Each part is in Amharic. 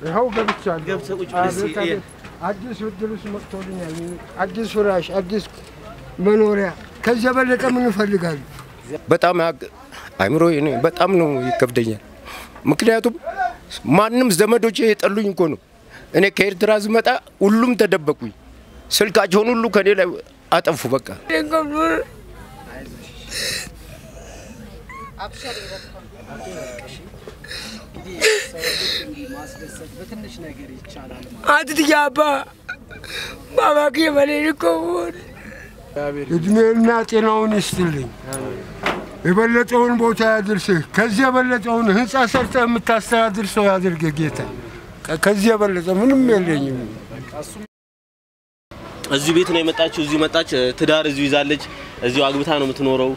ይኸው ገብቻለሁ ገብተህ ቁጭ ብለህ አዲስ ውድልስ መጥቶልኛል አዲስ ፍራሽ አዲስ መኖሪያ ከዚህ በለጠ ምን ይፈልጋል በጣም አይምሮ እኔ በጣም ነው ይከብደኛል ምክንያቱም ማንንም ዘመዶቼ የጠሉኝ እኮ ነው እኔ ከኤርትራ ዝመጣ ሁሉም ተደበቁኝ ስልካቸውን ሁሉ ከኔ ላይ አጠፉ በቃ አብሽር ይበቃሽ እንግዲህ ሰውልኝ ማስደሰት በትንሽ ነገር ይቻላል ማለት አትያባ ባባክ የበለልኮ እድሜና ጤናውን ይስጥልኝ የበለጠውን ቦታ ያድርስህ ከዚህ የበለጠውን ህንጻ ሰርተህ የምታስተዳድር ሰው ያድርግ ጌታ ከዚህ የበለጠ ምንም የለኝም እዚህ ቤት ነው የመጣችው እዚህ መጣች ትዳር እዚህ ይዛለች እዚሁ አግብታ ነው የምትኖረው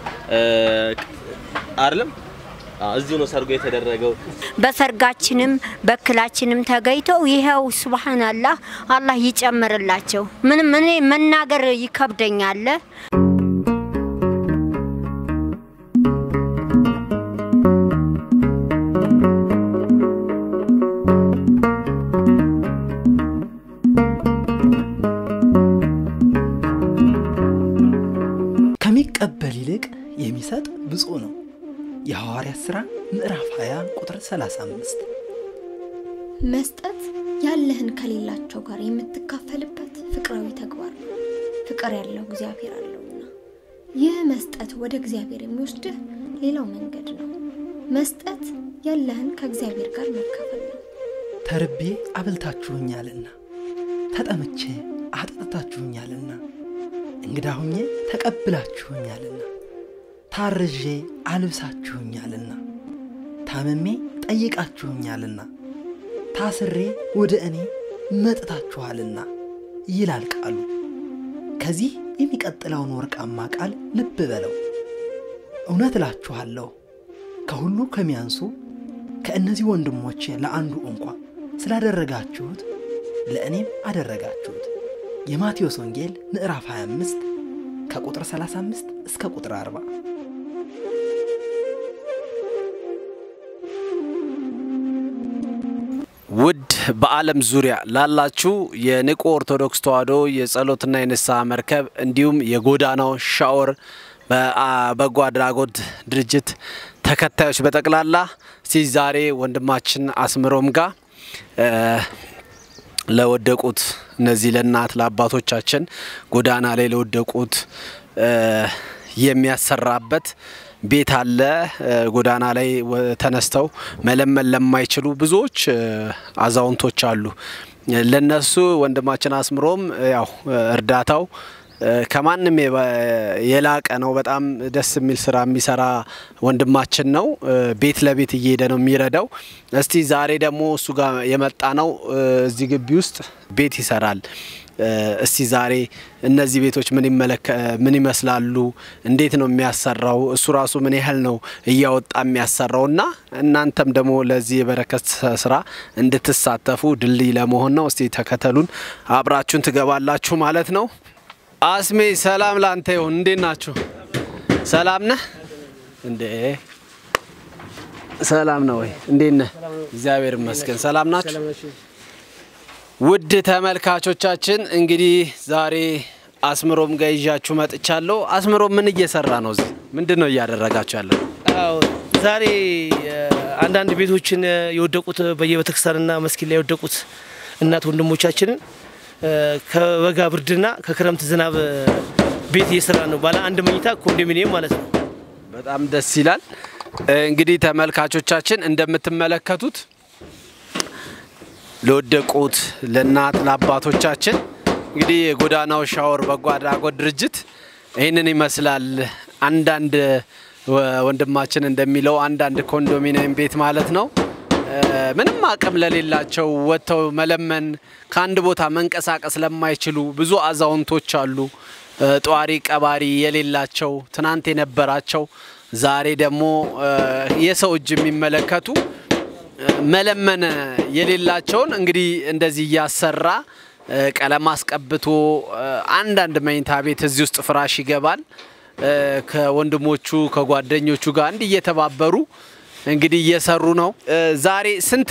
አይደለም እዚሁ ነው ሰርጎ የተደረገው በሰርጋችንም በክላችንም ተገይተው ይሄው ሱብሃንአላህ አላህ ይጨምርላቸው ምንም እኔ መናገር ይከብደኛል ከሚቀበል ይልቅ የሚሰጥ ብፁዕ ነው የሐዋርያት ሥራ ምዕራፍ 20 ቁጥር 35 መስጠት ያለህን ከሌላቸው ጋር የምትካፈልበት ፍቅራዊ ተግባር ፍቅር ያለው እግዚአብሔር አለውና ይህ መስጠት ወደ እግዚአብሔር የሚወስድህ ሌላው መንገድ ነው መስጠት ያለህን ከእግዚአብሔር ጋር መካፈል ነው ተርቤ አብልታችሁኛልና ተጠምቼ አጥጥታችሁኛልና እንግዳ ሆኜ ተቀብላችሁኛልና ታርዤ አልብሳችሁኛልና ታመሜ ጠይቃችሁኛልና ታስሬ ወደ እኔ መጥታችኋልና ይላል ቃሉ ከዚህ የሚቀጥለውን ወርቃማ ቃል ልብ በለው እውነት እላችኋለሁ ከሁሉ ከሚያንሱ ከእነዚህ ወንድሞቼ ለአንዱ እንኳን ስላደረጋችሁት ለእኔም አደረጋችሁት የማቴዎስ ወንጌል ምዕራፍ 25 ከቁጥር 35 እስከ ቁጥር 40 ውድ በዓለም ዙሪያ ላላችሁ የንቁ ኦርቶዶክስ ተዋሕዶ የጸሎትና የንስሐ መርከብ እንዲሁም የጎዳናው ሻወር በበጎ አድራጎት ድርጅት ተከታዮች በጠቅላላ ዛሬ ወንድማችን አስመሮም ጋር ለወደቁት እነዚህ ለእናት ለአባቶቻችን ጎዳና ላይ ለወደቁት የሚያሰራበት ቤት አለ ጎዳና ላይ ተነስተው መለመን ለማይችሉ ብዙዎች አዛውንቶች አሉ ለነሱ ወንድማችን አስመሮም ያው እርዳታው ከማንንም የላቀ ነው በጣም ደስ የሚል ስራ የሚሰራ ወንድማችን ነው ቤት ለቤት እየሄደ ነው የሚረዳው እስቲ ዛሬ ደግሞ እሱ ጋር የመጣ ነው እዚህ ግቢ ውስጥ ቤት ይሰራል እስቲ ዛሬ እነዚህ ቤቶች ምን ይመስላሉ እንዴት ነው የሚያሰራው እሱ ራሱ ምን ያህል ነው እያወጣ የሚያሰራውና እናንተም ደግሞ ለዚህ የበረከት ስራ እንድትሳተፉ ድልድይ ለመሆን ነው እስቲ ተከተሉን አብራችሁን ትገባላችሁ ማለት ነው አስሜ ሰላም ላንተ ይሁን እንዴት ናችሁ ሰላም ነህ እንዴ ሰላም ነው ወይ እንዴት ነህ እግዚአብሔር ይመስገን ሰላም ናችሁ ውድ ተመልካቾቻችን እንግዲህ ዛሬ አስመሮም ጋር ይዣችሁ መጥቻለሁ አስመሮም ምን እየሰራ ነው እዚህ ምንድነው እያደረጋችሁ ያለው አዎ ዛሬ አንዳንድ ቤቶችን የወደቁት በየቤተክርስቲያንና መስጊድ ላይ የወደቁት እናት ወንድሞቻችንን ከበጋ ብርድና ከክረምት ዝናብ ቤት እየሰራ ነው ባለ አንድ መኝታ ኮንዶሚኒየም ማለት ነው በጣም ደስ ይላል እንግዲህ ተመልካቾቻችን እንደምትመለከቱት ለወደቁት ለእናት ለአባቶቻችን እንግዲህ የጎዳናው ሻወር በጎ አድራጎት ድርጅት ይሄንን ይመስላል አንዳንድ ወንድማችን እንደሚለው አንዳንድ ኮንዶሚኒየም ቤት ማለት ነው ምንም አቅም ለሌላቸው ወጥተው መለመን ካንድ ቦታ መንቀሳቀስ ለማይችሉ ብዙ አዛውንቶች አሉ ጧሪ ቀባሪ የሌላቸው ትናንት የነበራቸው ዛሬ ደግሞ የሰው እጅ የሚመለከቱ መለመን የሌላቸውን እንግዲህ እንደዚህ ያሰራ ቀለም አስቀብቶ አንዳንድ መኝታ ቤት እዚህ ውስጥ ፍራሽ ይገባል ከወንድሞቹ ከጓደኞቹ ጋር እንዲየተባበሩ እንግዲህ እየሰሩ ነው ዛሬ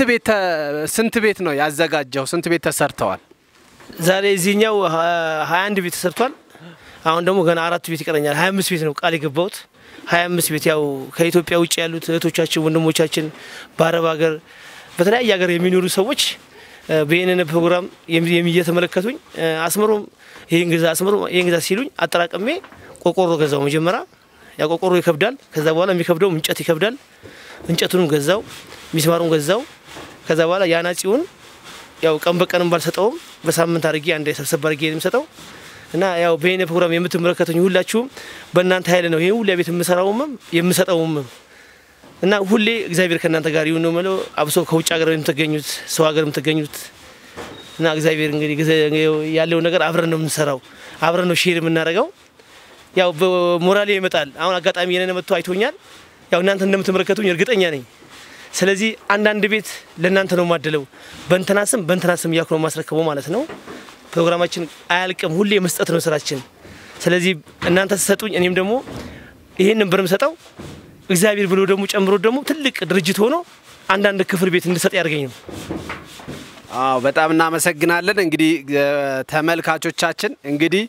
ስንት ቤት ነው ያዘጋጀው ስንት ቤት ተሰርተዋል ዛሬ እዚህኛው 21 ቤት ተሰርቷል አሁን ደግሞ ገና 4 ቤት ይቀረኛል 25 ቤት ነው ቃል የገባሁት 25 ቤት ያው ከኢትዮጵያ ውጭ ያሉት እህቶቻችን ወንድሞቻችን በአረብ ሀገር በተለያየ ሀገር የሚኖሩ ሰዎች በየኔነህ ፕሮግራም የሚየተመለከቱኝ አስመሮም ይሄን ግዛ ሲሉኝ አጠራቀሜ ቆቆሮ ገዛው መጀመሪያ ያ ቆቆሮ ይከብዳል ከዛ በኋላ የሚከብደው እንጨት ይከብዳል እንጨቱንም ገዛው ሚስማሩን ገዛው ከዛ በኋላ ያናጺውን ያው ቀን በቀንም ባልሰጠውም በሳምንት አርጌ አንዴ ሰብሰብ አርጌ የምሰጠው እና ያው በየኔነህ ፕሮግራም የምትመለከቱኝ ሁላችሁም በእናንተ ኃይል ነው ይሄ ሁሉ ቤት የምሰራውም እና ሁሌ እግዚአብሔር ከእናንተ ጋር ይሁን ነው ማለት አብሶ ከውጭ ሀገር የምትገኙት ሰው ሀገር የምትገኙት እና እግዚአብሔር እንግዲህ ያለው ነገር አብረን ነው የምንሰራው አብረን ነው ሼር የምናደርገው ያው በሞራሌ ይመጣል አሁን አጋጣሚ የኔነህ መጥቶ አይቶኛል ያው እናንተ እንደምትመለከቱኝ እርግጠኛ ነኝ ስለዚህ አንዳንድ ቤት ለእናንተ ነው ማደለው በእንተናስም ያክሮ ማስረከበው ማለት ነው ፕሮግራማችን አያልቅም ሁሌ መስጠት ነው ስራችን ስለዚህ እናንተ ተሰጡኝ እኔም ደግሞ ይሄንን ብርም ሰጣው እግዚአብሔር ብሎ ደግሞ ጨምሮ ደግሞ ትልቅ ድርጅት ሆኖ አንዳንድ ክፍል ቤት እንድሰጥ ያርገኝ ነው አዎ በጣም እናመሰግናለን እንግዲህ ተመልካቾቻችን እንግዲህ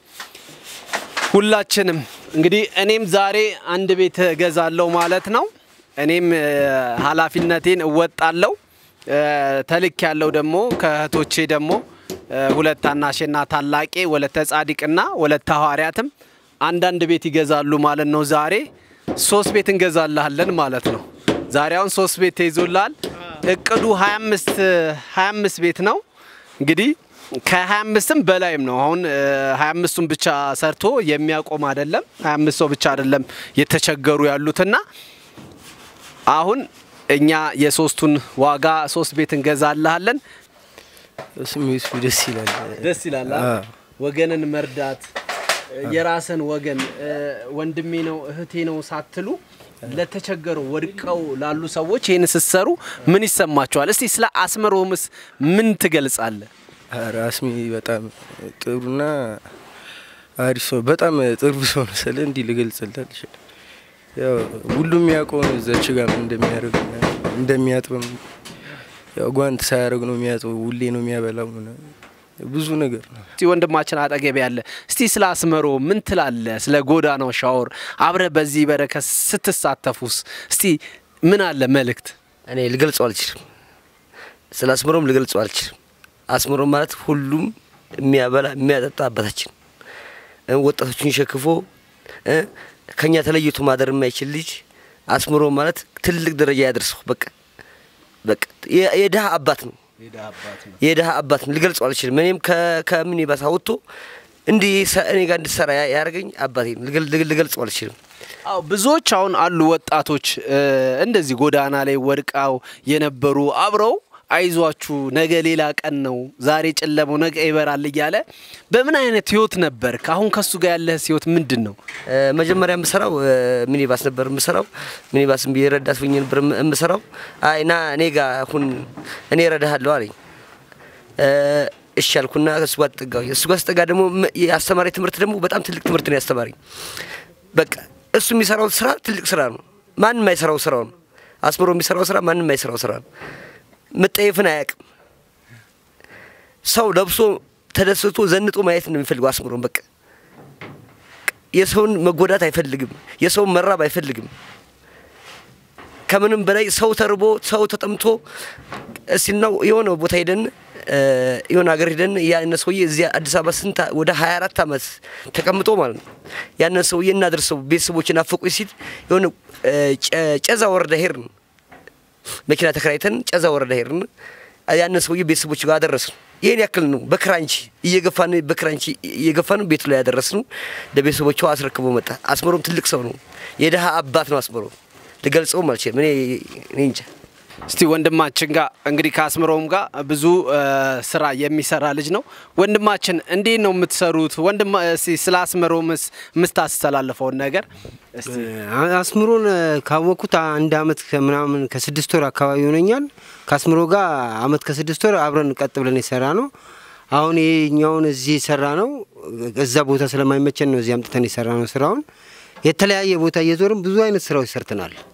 ሁላችንም እንግዲህ እኔም ዛሬ አንድ ቤት ገዛለው ማለት ነው እኔም ኃላፊነቴን እወጣለሁ ተልክ ያለው ደግሞ ከህቶቼ ደግሞ ሁለት ታናሽና ታላቄ ወለተ ጻድቅና ወለተ ሐዋርያትም አንዳንድ ቤት ይገዛሉ ማለት ነው ዛሬ 3 ቤት እንገዛላለን ማለት ነው ዛሬ አሁን 3 ቤት ተይዞላል እቅዱ 25 ቤት ነው እንግዲህ ከ25ም በላይም ነው አሁን 25ቱን ብቻ ሰርቶ የሚያቆም አይደለም 25 ሰው ብቻ አይደለም የተቸገሩ ያሉትና አሁን እኛ የሶስቱን ዋጋ 3 ቤት እንገዛላለን ስሜቱ ደስ ይላል ወገንን መርዳት የራስን ወገን ወንድሜ ነው እህቴ ነው ሳትሉ ለተቸገሩ ወድቀው ላሉ ሰዎች ይሄን ሲሰሩ ምን ይሰማቸዋል እስቲ ስለ አስመሮምስ ምን ትገልጻለህ ራስሚ በጣም ጥሩና አሪፍ ሰው በጣም ጥሩ ሰው ነው ስለ እንዲ ልገልጽልህ ያው ሁሉም ያቆም ዘች ጋር እንደሚያጥብም ያው ጓንት ሳያረግ ነው የሚያጥበው ሁሌ ነው የሚያበላው ብዙ ነገር ነው እስቲ ወንድማችን አጠገብ ያለ እስቲ ስለ አስመሮ ምን ትላለህ ስለ ጎዳናው ሻወር አብረ በዚህ በረከት ስትሳተፉስ እስቲ ምን አለ መልእክት እኔ ልገልጸው አልችልም ስለ አስመሮም ልገልጸው አልችልም አስመሮም ማለት ሁሉም የሚያበላ የሚያጠጣ አባታችን ወጣቶችን ሸክፎ ከኛ ተለይቶ ማደር የማይችል ልጅ አስመሮም ማለት ትልቅ ደረጃ ያደርሰው በቃ የደሃ አባት ነው የደሃ አባት ነው ልገልጸው አልችልም እኔም ከምን ይባሳውቶ እንዲ እኔ ጋር እንድሰራ ያርገኝ አባቴ ልገልጸው አልችልም አው ብዙዎች አሁን አሉ ወጣቶች እንደዚህ ጎዳና ላይ ወድቀው የነበሩ አብረው አይዟችሁ ነገ ሌላ ቀን ነው ዛሬ ጨለመው ነገ ይበራል ይያለ በምን አይነት ህይወት ነበር ካሁን ከሱ ጋር ያለ ህይወት ምንድነው መጀመሪያ መስራው ሚኒባስ ነበር መስራው ሚኒባስም ቢረዳት ወኝ ነበር መስራው አይና እኔ ጋር አሁን እኔ ረዳሃለሁ አለኝ እሻልኩና እሱ ጋር ተጠጋ ደግሞ ያስተማሪ ትምርት ደግሞ በጣም ትልቅ ትምርት ነው ያስተማሪ በቃ እሱ የሚሰራው ስራ ትልቅ ስራ ነው ማን የማይሰራው ስራ ነው አስመሮ የሚሰራው ስራ ማን የማይሰራው ስራ ነው መጠየፍን አያቅም ሰው ለብሶ ተደስቶ ዘንጦ ማየት ነው የሚፈልገው አስመሮም በቃ የሰውን መጎዳት አይፈልግም የሰውን መራብ አይፈልግም ከምንም በላይ ሰው ተርቦ ሰው ተጠምቶ ሲናው የሆነ ቦታ ሄደን የሆነ ሀገር ሄደን ያነ ሰውዬ እዚያ አዲስ አበባ ስንት ወደ 24 አመት ተቀምጦ ማለት ነው ያነ ሰውዬ እናደርሰው ቤተሰቦችን አፈቁኝ ሲል የሆነ ጨዛ ወረዳ ሄርን መኪና ተከራይተን ጨዛ ወረዳ ሄርን ያነ ሰውዬ ቤተሰቦች ጋር አደረስን ይሄን ያክል ነው በክራንቺ እየገፋን ቤት ላይ ያደረስን ለቤተሰቦቹ አስረክቦ መጣ አስመሮም ትልቅ ሰው ነው የደሃ አባት ነው አስመሮም ልገልጸው ማለት ነው እኔ እንጃ እስቲ ወንድማችን ጋር እንግዲህ ከአስመሮም ጋር ብዙ ስራ የሚሰራ ልጅ ነው ወንድማችን እንዴ ነው የምትሰሩት ወንድም ስለ አስመሮምስ መስታስተላልፈው ነገር እስቲ አስመሮን ካወኩት አንድ አመት ከምናምን ከ6 ወር አካባቢ ሆነኛል ከአስመሮ ጋር አመት ከ6 ወር አብረን ቀጥ ብለን ይሰራ ነው አሁን ይኛውን እዚህ ይሰራ ነው እዛ ቦታ ስለማይመቸን ነው እዚህ አምጥተን ይሰራ ነው ስራውን የተለያየ ቦታ እየዞርን ብዙ አይነት ስራዎች ሰርተናል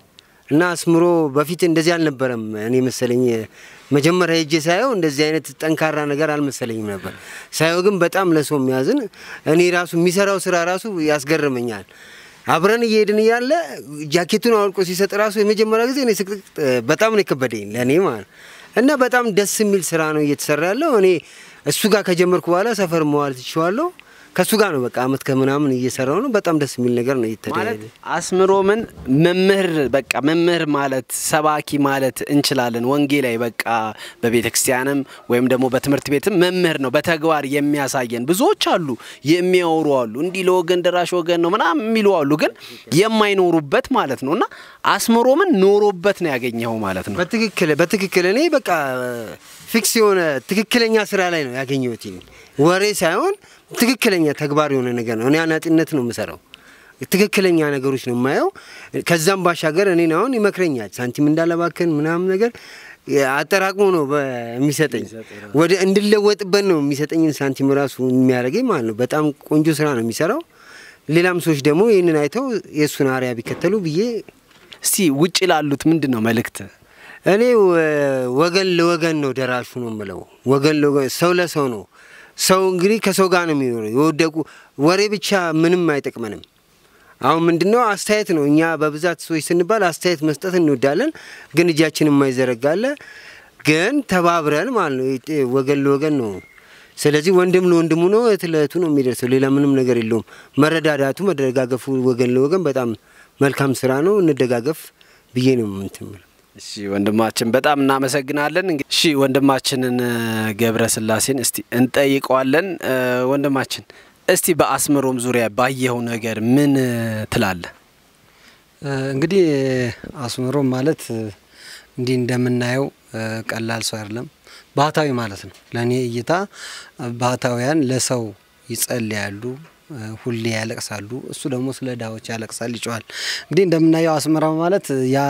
እና አስምሮ በፊት እንደዚህ አልነበረም እኔ መሰለኝ መጀመሪያ ሄጄ ሳየው እንደዚህ አይነት ጠንካራ ነገር አልመሰለኝም ነበር ሳየው ግን በጣም ለሰው የሚያዝን እኔ ራሱ የሚሰራው ስራ ራሱ ያስገርመኛል አብረን እየሄድን ያለ ጃኬቱን አውልቆ ሲሰጥ ራሱ የመጀመሪያ ጊዜ እኔ ስቅጥቅ በጣም ነው ከበደኝ ለኔ ማለት እና በጣም ደስ የሚል ስራ ነው እየተሰራ ያለው እኔ እሱ ጋር ከጀመርኩ በኋላ ሰፈር መዋል ትችዋለሁ ከሱ ጋር ነው በቃ አመት ከምናምን እየሰራው ነው በጣም ደስ የሚል ነገር ነው እየተደረገ ማለት አስመሮምን መምህር በቃ መምህር ማለት ሰባኪ ማለት እንችላለን ወንጌላዊ በቃ በቤተክርስቲያንም ወይም ደግሞ በትምህርት ቤትም መምህር ነው በተግባር የሚያሳየን ብዙዎች አሉ የሚያወሩ አሉ እንዲ ለወገን ደራሽ ወገን ነው ምናም የሚሉ አሉ ግን የማይኖሩበት ማለት ነውና አስመሮምን ኖሮበት ነው ያገኘው ማለት ነው በትክክል እኔ በቃ ፊክስ የሆነ ትክክለኛ ስራ ላይ ነው ያገኘሁት ወሬ ሳይሆን ትክክለኛ ተግባር የሆነ ነገር ነው እኔ አናጢነት ነው የምሰራው ትክክለኛ ነገሮች ነው የማየው ከዛም ባሻገር እኔ ነው ይመክረኛል ሳንቲም እንዳለባከን ምናም ነገር አጠራቅሞ ነው በሚሰጠኝ ወደ እንድለወጥበት ነው የሚሰጠኝ ሳንቲም ራሱ የሚያረጋኝ ማለት ነው በጣም ቆንጆ ስራ ነው የሚሰራው ሌላም ሰዎች ደግሞ ይሄንን አይተው የሱን አሪያ ቢከተሉ ብዬ እስቲ ውጪ ላሉት ምንድነው መልእክት እኔ ወገን ለወገን ነው ደራሹ ነው የምለው ወገን ለወገን ሰው ለሰው ነው ሰው እንግዲህ ከሰው ጋር ነው የሚኖረው ይወደቁ ወሬ ብቻ ምንም አይጠቅመንም አሁን ምንድነው አስተያየት ነው እኛ በብዛት ሰዎች ስንባል አስተያየት መስጠት እንወዳለን ግን እጃችንን ማይዘረጋለ ግን ተባብረን ማለት ነው ወገን ለወገን ነው ስለዚህ ወንድም ለወንድሙ ነው እትለቱ ነው የሚደርሰው ሌላ ምንም ነገር የለውም መረዳዳቱ መደጋገፉ ወገን ለወገን በጣም መልካም ስራ ነው እንደጋገፍ ብዬ ነው የምንተምለው እሺ ወንድማችን በጣም እናመሰግናለን እሺ ወንድማችንን ገብረ ስላሴን እስቲ እንጠይቀዋለን ወንድማችን እስቲ በአስመሮም ዙሪያ ባየው ነገር ምን ትላለ እንግዲህ አስመሮም ማለት እንዲ እንደምናየው ቀላል ሰው አይደለም ባህታዊ ማለት ነው ለኔ እይታ ባህታውያን ለሰው ይጸልያሉ ሁሌ ያለቅሳሉ እሱ ደግሞ ስለ ዳዎች ያለቅሳል ይጫዋል እንግዲህ እንደምናየው አስመራ ማለት ያ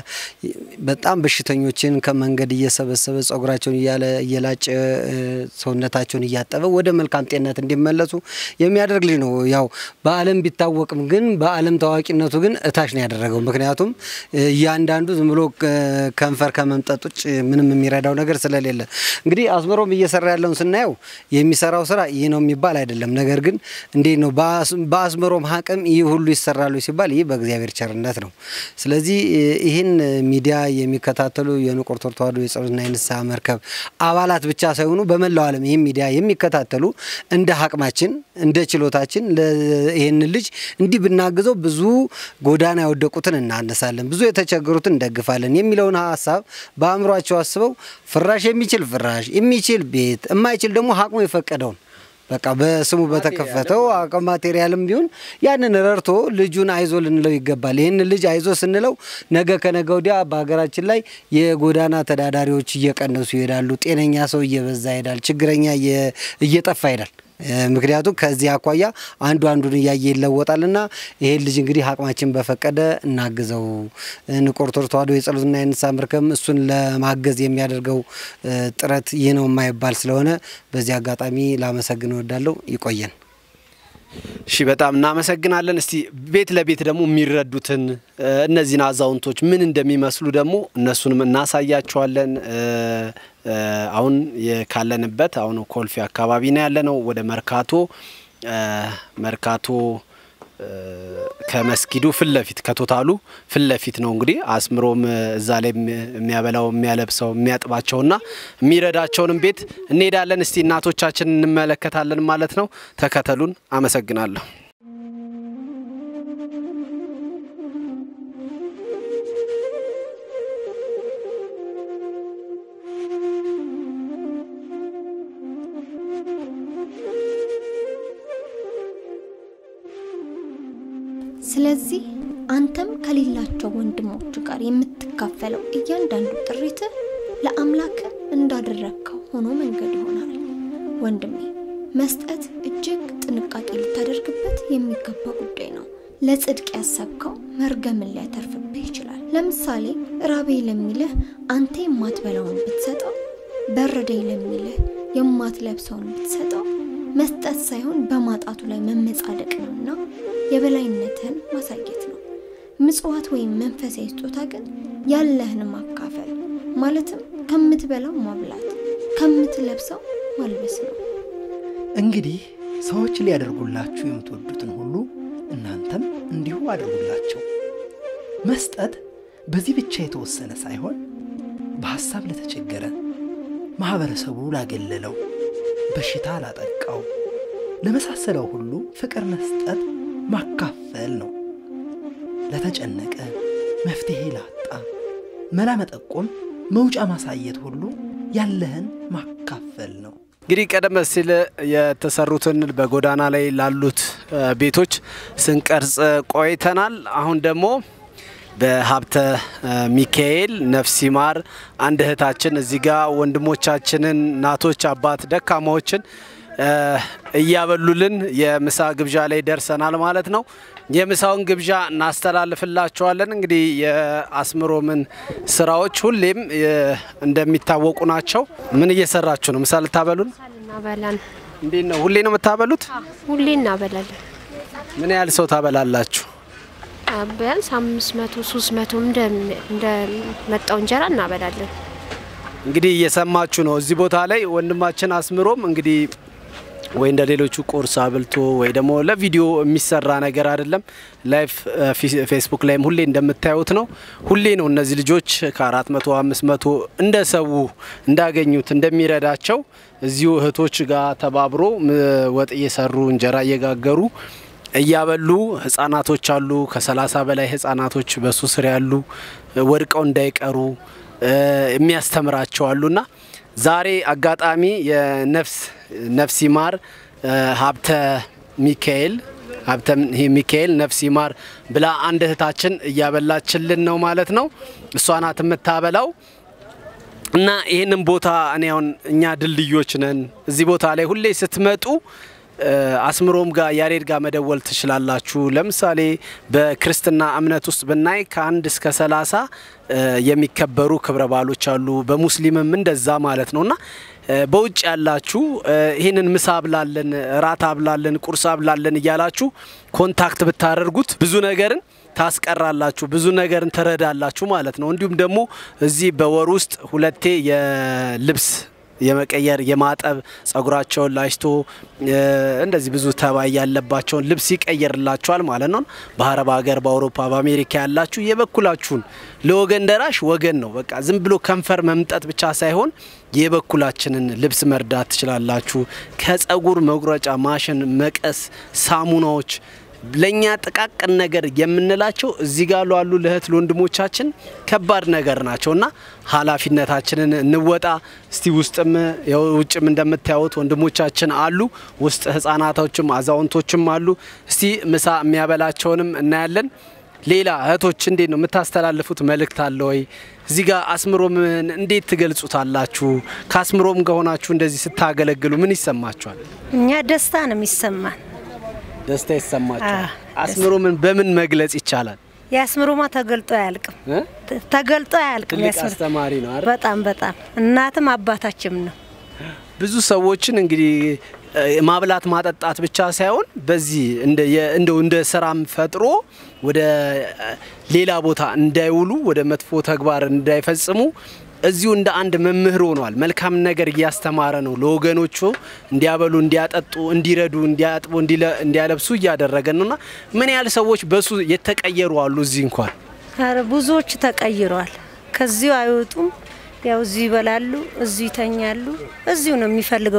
በጣም በሽተኞችን ከመንገድ እየሰበሰበ ጾግራቸውን እየላጨ ሰውነታቸውን እያጠበ ወደ መልካም ጤንነት እንዲመለሱ የሚያደርግ ልጅ ነው ያው በአለም ቢታወቅም ግን በአለም ታዋቂነቱ ግን እታች ነው ያደረገው ምክንያቱም ያንዳንዱ ዝም ብሎ ከንፈር ከመምጠጥ ውጭ ምንም የሚረዳው ነገር ስለሌለ እንግዲህ አስመሮም እየሰራ ያለውን ስናየው የሚሰራው ስራ ይሄ ነው የሚባል አይደለም ነገር ግን እንዴ ነው በአስመሮም ሀቅም ይሄ ሁሉ ይሰራሉ ሲባል ይሄ በእግዚአብሔር ቸርነት ነው ስለዚህ ይሄን ሚዲያ የሚከታተሉ የንቁርቶር ተዋዶ የጸሎትና የንስሐ መርከብ አባላት ብቻ ሳይሆኑ በመላው ዓለም ይሄን ሚዲያ የሚከታተሉ እንደ ሀቅማችን እንደ ችሎታችን ይሄን ልጅ እንዲ ብናግዘው ብዙ ጎዳና ያወደቁትን እናነሳለን ብዙ የተቸገሩትን እንደግፋለን የሚለውን ሐሳብ በአእምሮአቸው አስበው ፍራሽ የሚችል ፍራሽ የሚችል ቤት የማይችል ደግሞ ሀቅሙ የፈቀደውን በቃ በስሙ በተከፈተው አቀም ማቴሪያልም ቢሆን ያንን ረርቶ ልጁን አይዞ ልንለው ይገባል ይሄን ልጅ አይዞ ስንለው ነገ ከነገ ወዲያ በአገራችን ላይ የጎዳና ተዳዳሪዎች እየቀነሱ ይሄዳሉ ጤነኛ ሰው እየበዛ ይሄዳል ችግረኛ እየጠፋ ይሄዳል ምክንያቱም ከዚህ አቋያ አንዱን ያየ ይለወጣልና ይሄ ልጅ እንግዲህ ሀቅማችን በፈቀደ እናግዘው ንቁርቶር ተዋዶ የጸሎትና የንስሐ መርከብ እሱን ለማገዝ የሚያደርገው ጥረት ይሄ ነው የማይባል ስለሆነ በዚህ አጋጣሚ ላመሰግን ወዳለው ይቆየን እሺ በጣም እናመሰግናለን እስቲ ቤት ለቤት ደግሞ የሚረዱትን እነዚህን አዛውንቶች ምን እንደሚመስሉ ደግሞ እነሱንም እናሳያቸዋለን አሁን የካለንበት አሁን ኮልፌ አካባቢ ነው ያለነው ወደ መርካቶ ከመስጊዱ ፍለፊት ከቶታሉ ፍለፊት ነው እንግዲህ አስመሮም እዛ ላይ የሚያበላው የሚያለብሰው የሚያጥባቸውና የሚረዳቸውንም ቤት እንሄዳለን እስቲ እናቶቻችን እንመለከታለን ማለት ነው ተከተሉን አመሰግናለሁ ስለዚህ አንተም ከሌላቸው ወንድሞች ጋር የምትካፈለው እያንዳንዱ ጥሪት ለአምላክ እንዳደረከው ሆኖ መንገድ ይሆናል ወንድሜ መስጠት እጅግ ጥንቃቄ ልታደርግበት የሚገባ ጉዳይ ነው ለጽድቅ ያሰብከው መርገምን ሊያተርፍብህ ይችላል ለምሳሌ ራቤ ለሚልህ አንተ የማትበላውን ብትሰጠው በረደይ ለሚልህ የማትለብሰውን ብትሰጠው መስጠት ሳይሆን በማጣቱ ላይ መመጻደቅ ነውና የበላይነትን ማሳየት ነው ምጽዋት ወይም መንፈሳዊ ስጦታ ግን ያለህን ማካፈል ማለትም ከምትበላው ማብላት ከምትለብሰው ማልበስ ነው። እንግዲህ ሰዎች ሊያደርጉላችሁ የምትወዱትን ሁሉ እናንተም እንዲሁ አድርጉላቸው። መስጠት በዚህ ብቻ የተወሰነ ሳይሆን በሐሳብ ለተቸገረ፣ ማህበረሰቡ ላገለለው፣ በሽታ ላጠቃው፣ ለመሳሰለው ሁሉ ፍቅር መስጠት ማካፈል ነው። ለተጨነቀ፣ መፍትሄ ላጣ፣ መላ መጠቆም፣ መውጫ ማሳየት ሁሉ ያለህን ማካፈል ነው። እንግዲህ ቀደም ሲል የተሰሩትን በጎዳና ላይ ላሉት ቤቶች ስንቀርጽ ቆይተናል። አሁን ደግሞ በሀብተ ሚካኤል ነፍስ ይማር አንድ እህታችን እዚህ ጋር ወንድሞቻችንን እናቶች አባት ደካማዎችን እያበሉልን የምሳ ግብዣ ላይ ደርሰናል ማለት ነው። የምሳውን ግብዣ እናስተላልፍላችኋለን። እንግዲህ የአስመሮምን ስራዎች ሁሌም እንደሚታወቁ ናቸው። ምን እየሰራችሁ ነው? ምሳ ልታበሉን? እናበላን። እንዴት ነው? ሁሌ ነው የምታበሉት? ሁሌ እናበላለን። ምን ያህል ሰው ታበላላችሁ? ቢያንስ 500 300 እንደ መጣው እንጀራ እናበላለን። እንግዲህ እየሰማችሁ ነው። እዚህ ቦታ ላይ ወንድማችን አስመሮም እንግዲህ ወይ እንደ ሌሎቹ ቁርስ አብልቶ ወይ ደግሞ ለቪዲዮ የሚሰራ ነገር አይደለም። ላይፍ ፌስቡክ ላይም ሁሌ እንደምታዩት ነው። ሁሌ ነው እነዚህ ልጆች ከ400 500 እንደሰው እንዳገኙት እንደሚረዳቸው እዚሁ እህቶች ጋር ተባብሮ ወጥ እየሰሩ እንጀራ እየጋገሩ እያበሉ ህፃናቶች አሉ። ከ30 በላይ ህፃናቶች በሱ ስር ያሉ ወድቀው እንዳይቀሩ የሚያስተምራቸው አሉና ዛሬ አጋጣሚ የነፍስ ይማር ሀብተ ሚካኤል ነፍስ ይማር ብላ አንድ እህታችን እያበላችልን ነው ማለት ነው። እሷ ናት የምታበላው እና ይሄንን ቦታ እኛ ድልድዮች ነን። እዚህ ቦታ ላይ ሁሌ ስትመጡ አስመሮም ጋር ያሬድ ጋር መደወል ትችላላችሁ። ለምሳሌ በክርስትና እምነት ውስጥ ብናይ ከ1 እስከ 30 የሚከበሩ ክብረ በዓሎች አሉ። በሙስሊምም እንደዛ ማለት ነውና በውጭ ያላችሁ ይሄንን ምሳ አብላለን፣ ራት አብላለን፣ ቁርስ አብላለን እያላችሁ ኮንታክት ብታደርጉት ብዙ ነገርን ታስቀራላችሁ፣ ብዙ ነገርን ተረዳላችሁ ማለት ነው። እንዲሁም ደግሞ እዚህ በወር ውስጥ ሁለቴ የልብስ የመቀየር የማጠብ ጸጉራቸውን ላሽቶ እንደዚህ ብዙ ተባይ ያለባቸውን ልብስ ይቀየርላችኋል ማለት ነው። በአረብ ሀገር በአውሮፓ በአሜሪካ ያላችሁ የበኩላችሁን ለወገን ደራሽ ወገን ነው። በቃ ዝም ብሎ ከንፈር መምጠጥ ብቻ ሳይሆን የበኩላችንን ልብስ መርዳት ትችላላችሁ። ከጸጉር መቁረጫ ማሽን፣ መቀስ፣ ሳሙናዎች ለኛ ጥቃቅን ነገር የምንላቸው እዚህ ጋር ያሉ ለእህት ለወንድሞቻችን ከባድ ነገር ናቸውና ኃላፊነታችንን እንወጣ። እስቲ ውስጥም ውጭም እንደምታዩት ወንድሞቻችን አሉ። ውስጥ ህፃናቶችም አዛውንቶችም አሉ። እስቲ ምሳ የሚያበላቸውንም እናያለን። ሌላ እህቶች እንዴት ነው የምታስተላልፉት መልእክት አለ ወይ? እዚህ ጋር አስመሮምን እንዴት ትገልጹታላችሁ? ከአስመሮም ጋር ሆናችሁ እንደዚህ ስታገለግሉ ምን ይሰማችኋል? እኛ ደስታ ነው የሚሰማን። ደስታ ይሰማችኋል? አስመሮምን በምን መግለጽ ይቻላል? ያስመሮማ ተገልጦ አያልቅም። ተገልጦ አያልቅም። አስተማሪ ነው አይደል? በጣም እናትም አባታችንም ነው። ብዙ ሰዎችን እንግዲህ ማብላት ማጠጣት ብቻ ሳይሆን በዚህ እንደ ስራም ፈጥሮ ወደ ሌላ ቦታ እንዳይውሉ ወደ መጥፎ ተግባር እንዳይፈጽሙ እዚሁ እንደ አንድ መምህር ሆኗል። መልካም ነገር እያስተማረ ነው። ለወገኖቹ እንዲያበሉ፣ እንዲያጠጡ፣ እንዲረዱ፣ እንዲያጥቡ፣ እንዲያለብሱ እያደረገ ነውና ምን ያህል ሰዎች በሱ የተቀየሩ አሉ። እዚህ እንኳን አረ ብዙዎች ተቀይሯል። ከዚሁ አይወጡም። ያው እዚህ ይበላሉ፣ እዚህ ይተኛሉ። እዚሁ ነው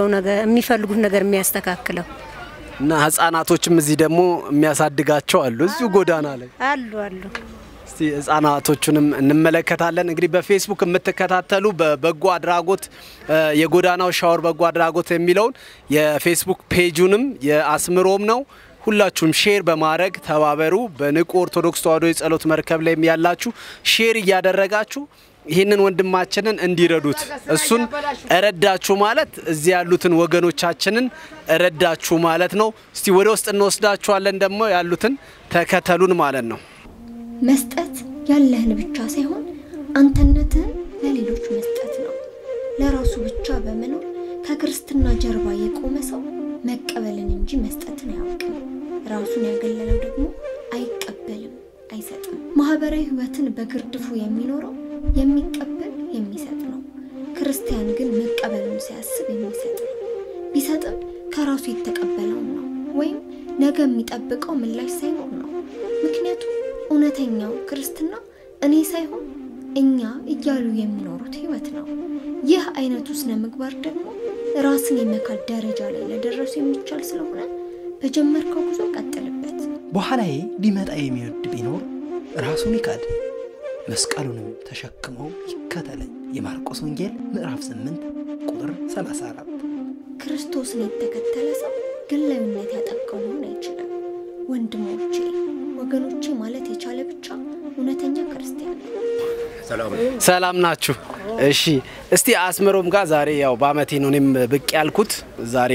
የሚፈልጉት ነገር የሚያስተካክለው እና ህፃናቶችም እዚህ ደግሞ የሚያሳድጋቸው አሉ። እዚሁ ጎዳና ላይ አሉ። እስቲ ህፃናቶቹንም እንመለከታለን። እንግዲህ በፌስቡክ የምትከታተሉ በበጎ አድራጎት የጎዳናው ሻወር በጎ አድራጎት የሚለውን የፌስቡክ ፔጁንም የአስመሮም ነው። ሁላችሁም ሼር በማድረግ ተባበሩ። በንቁ ኦርቶዶክስ ተዋሕዶ የጸሎት መርከብ ላይ ያላችሁ ሼር እያደረጋችሁ ይህንን ወንድማችንን እንዲረዱት እሱን እረዳችሁ ማለት እዚህ ያሉትን ወገኖቻችንን እረዳችሁ ማለት ነው። እስቲ ወደ ውስጥ እንወስዳችኋለን። ደግሞ ያሉትን ተከተሉን ማለት ነው። መስጠት ያለህን ብቻ ሳይሆን አንተነትህን ለሌሎች መስጠት ነው። ለራሱ ብቻ በመኖር ከክርስትና ጀርባ የቆመ ሰው መቀበልን እንጂ መስጠትን አያውቅም። ራሱን ያገለለው ደግሞ አይቀበልም፣ አይሰጥም። ማህበራዊ ህይወትን በግርድፉ የሚኖረው የሚቀበል የሚሰጥ ነው። ክርስቲያን ግን መቀበሉን ሲያስብ የሚሰጥ ነው። ቢሰጥም ከራሱ የተቀበለው ነው ወይም ነገ የሚጠብቀው ምላሽ ሳይኖር ነው። ምክንያቱም እውነተኛው ክርስትና እኔ ሳይሆን እኛ እያሉ የሚኖሩት ህይወት ነው። ይህ አይነቱ ስነ ምግባር ደግሞ ራስን የመካድ ደረጃ ላይ ለደረሱ የሚቻል ስለሆነ በጀመርከው ጉዞ ቀጥልበት። በኋላዬ ሊመጣ የሚወድ ቢኖር ራሱን ይካድ መስቀሉንም ተሸክመው ይከተለኝ። የማርቆስ ወንጌል ምዕራፍ 8 ቁጥር 34። ክርስቶስን የተከተለ ሰው ግላዊነት ያጠቃው ሊሆን አይችልም። ወንድሞቼ ወገኖቼ ማለት የቻለ ብቻ እውነተኛ ክርስቲያን ነው። ሰላም ናችሁ? እሺ እስቲ አስመሮም ጋር ዛሬ ያው በአመቴ ነው እኔም ብቅ ያልኩት። ዛሬ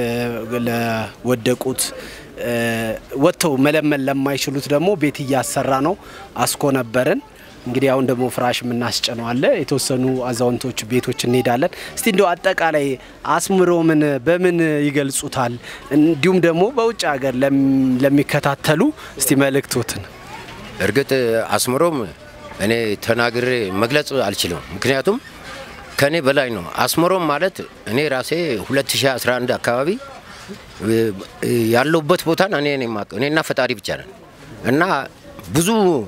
ለወደቁት ወጥተው መለመን ለማይችሉት ደግሞ ቤት እያሰራ ነው። አስኮ ነበርን እንግዲህ አሁን ደግሞ ፍራሽ ምናስጨነው አለ። የተወሰኑ አዛውንቶች ቤቶች እንሄዳለን። እስቲ እንደው አጠቃላይ አስመሮምን በምን ይገልጹታል? እንዲሁም ደግሞ በውጭ ሀገር ለሚከታተሉ እስቲ መልእክቶትን። እርግጥ አስመሮም እኔ ተናግሬ መግለጽ አልችልም፣ ምክንያቱም ከኔ በላይ ነው። አስመሮም ማለት እኔ ራሴ 2011 አካባቢ ያለውበት ቦታ እኔ ማቀው እኔና ፈጣሪ ብቻ ነን እና ብዙ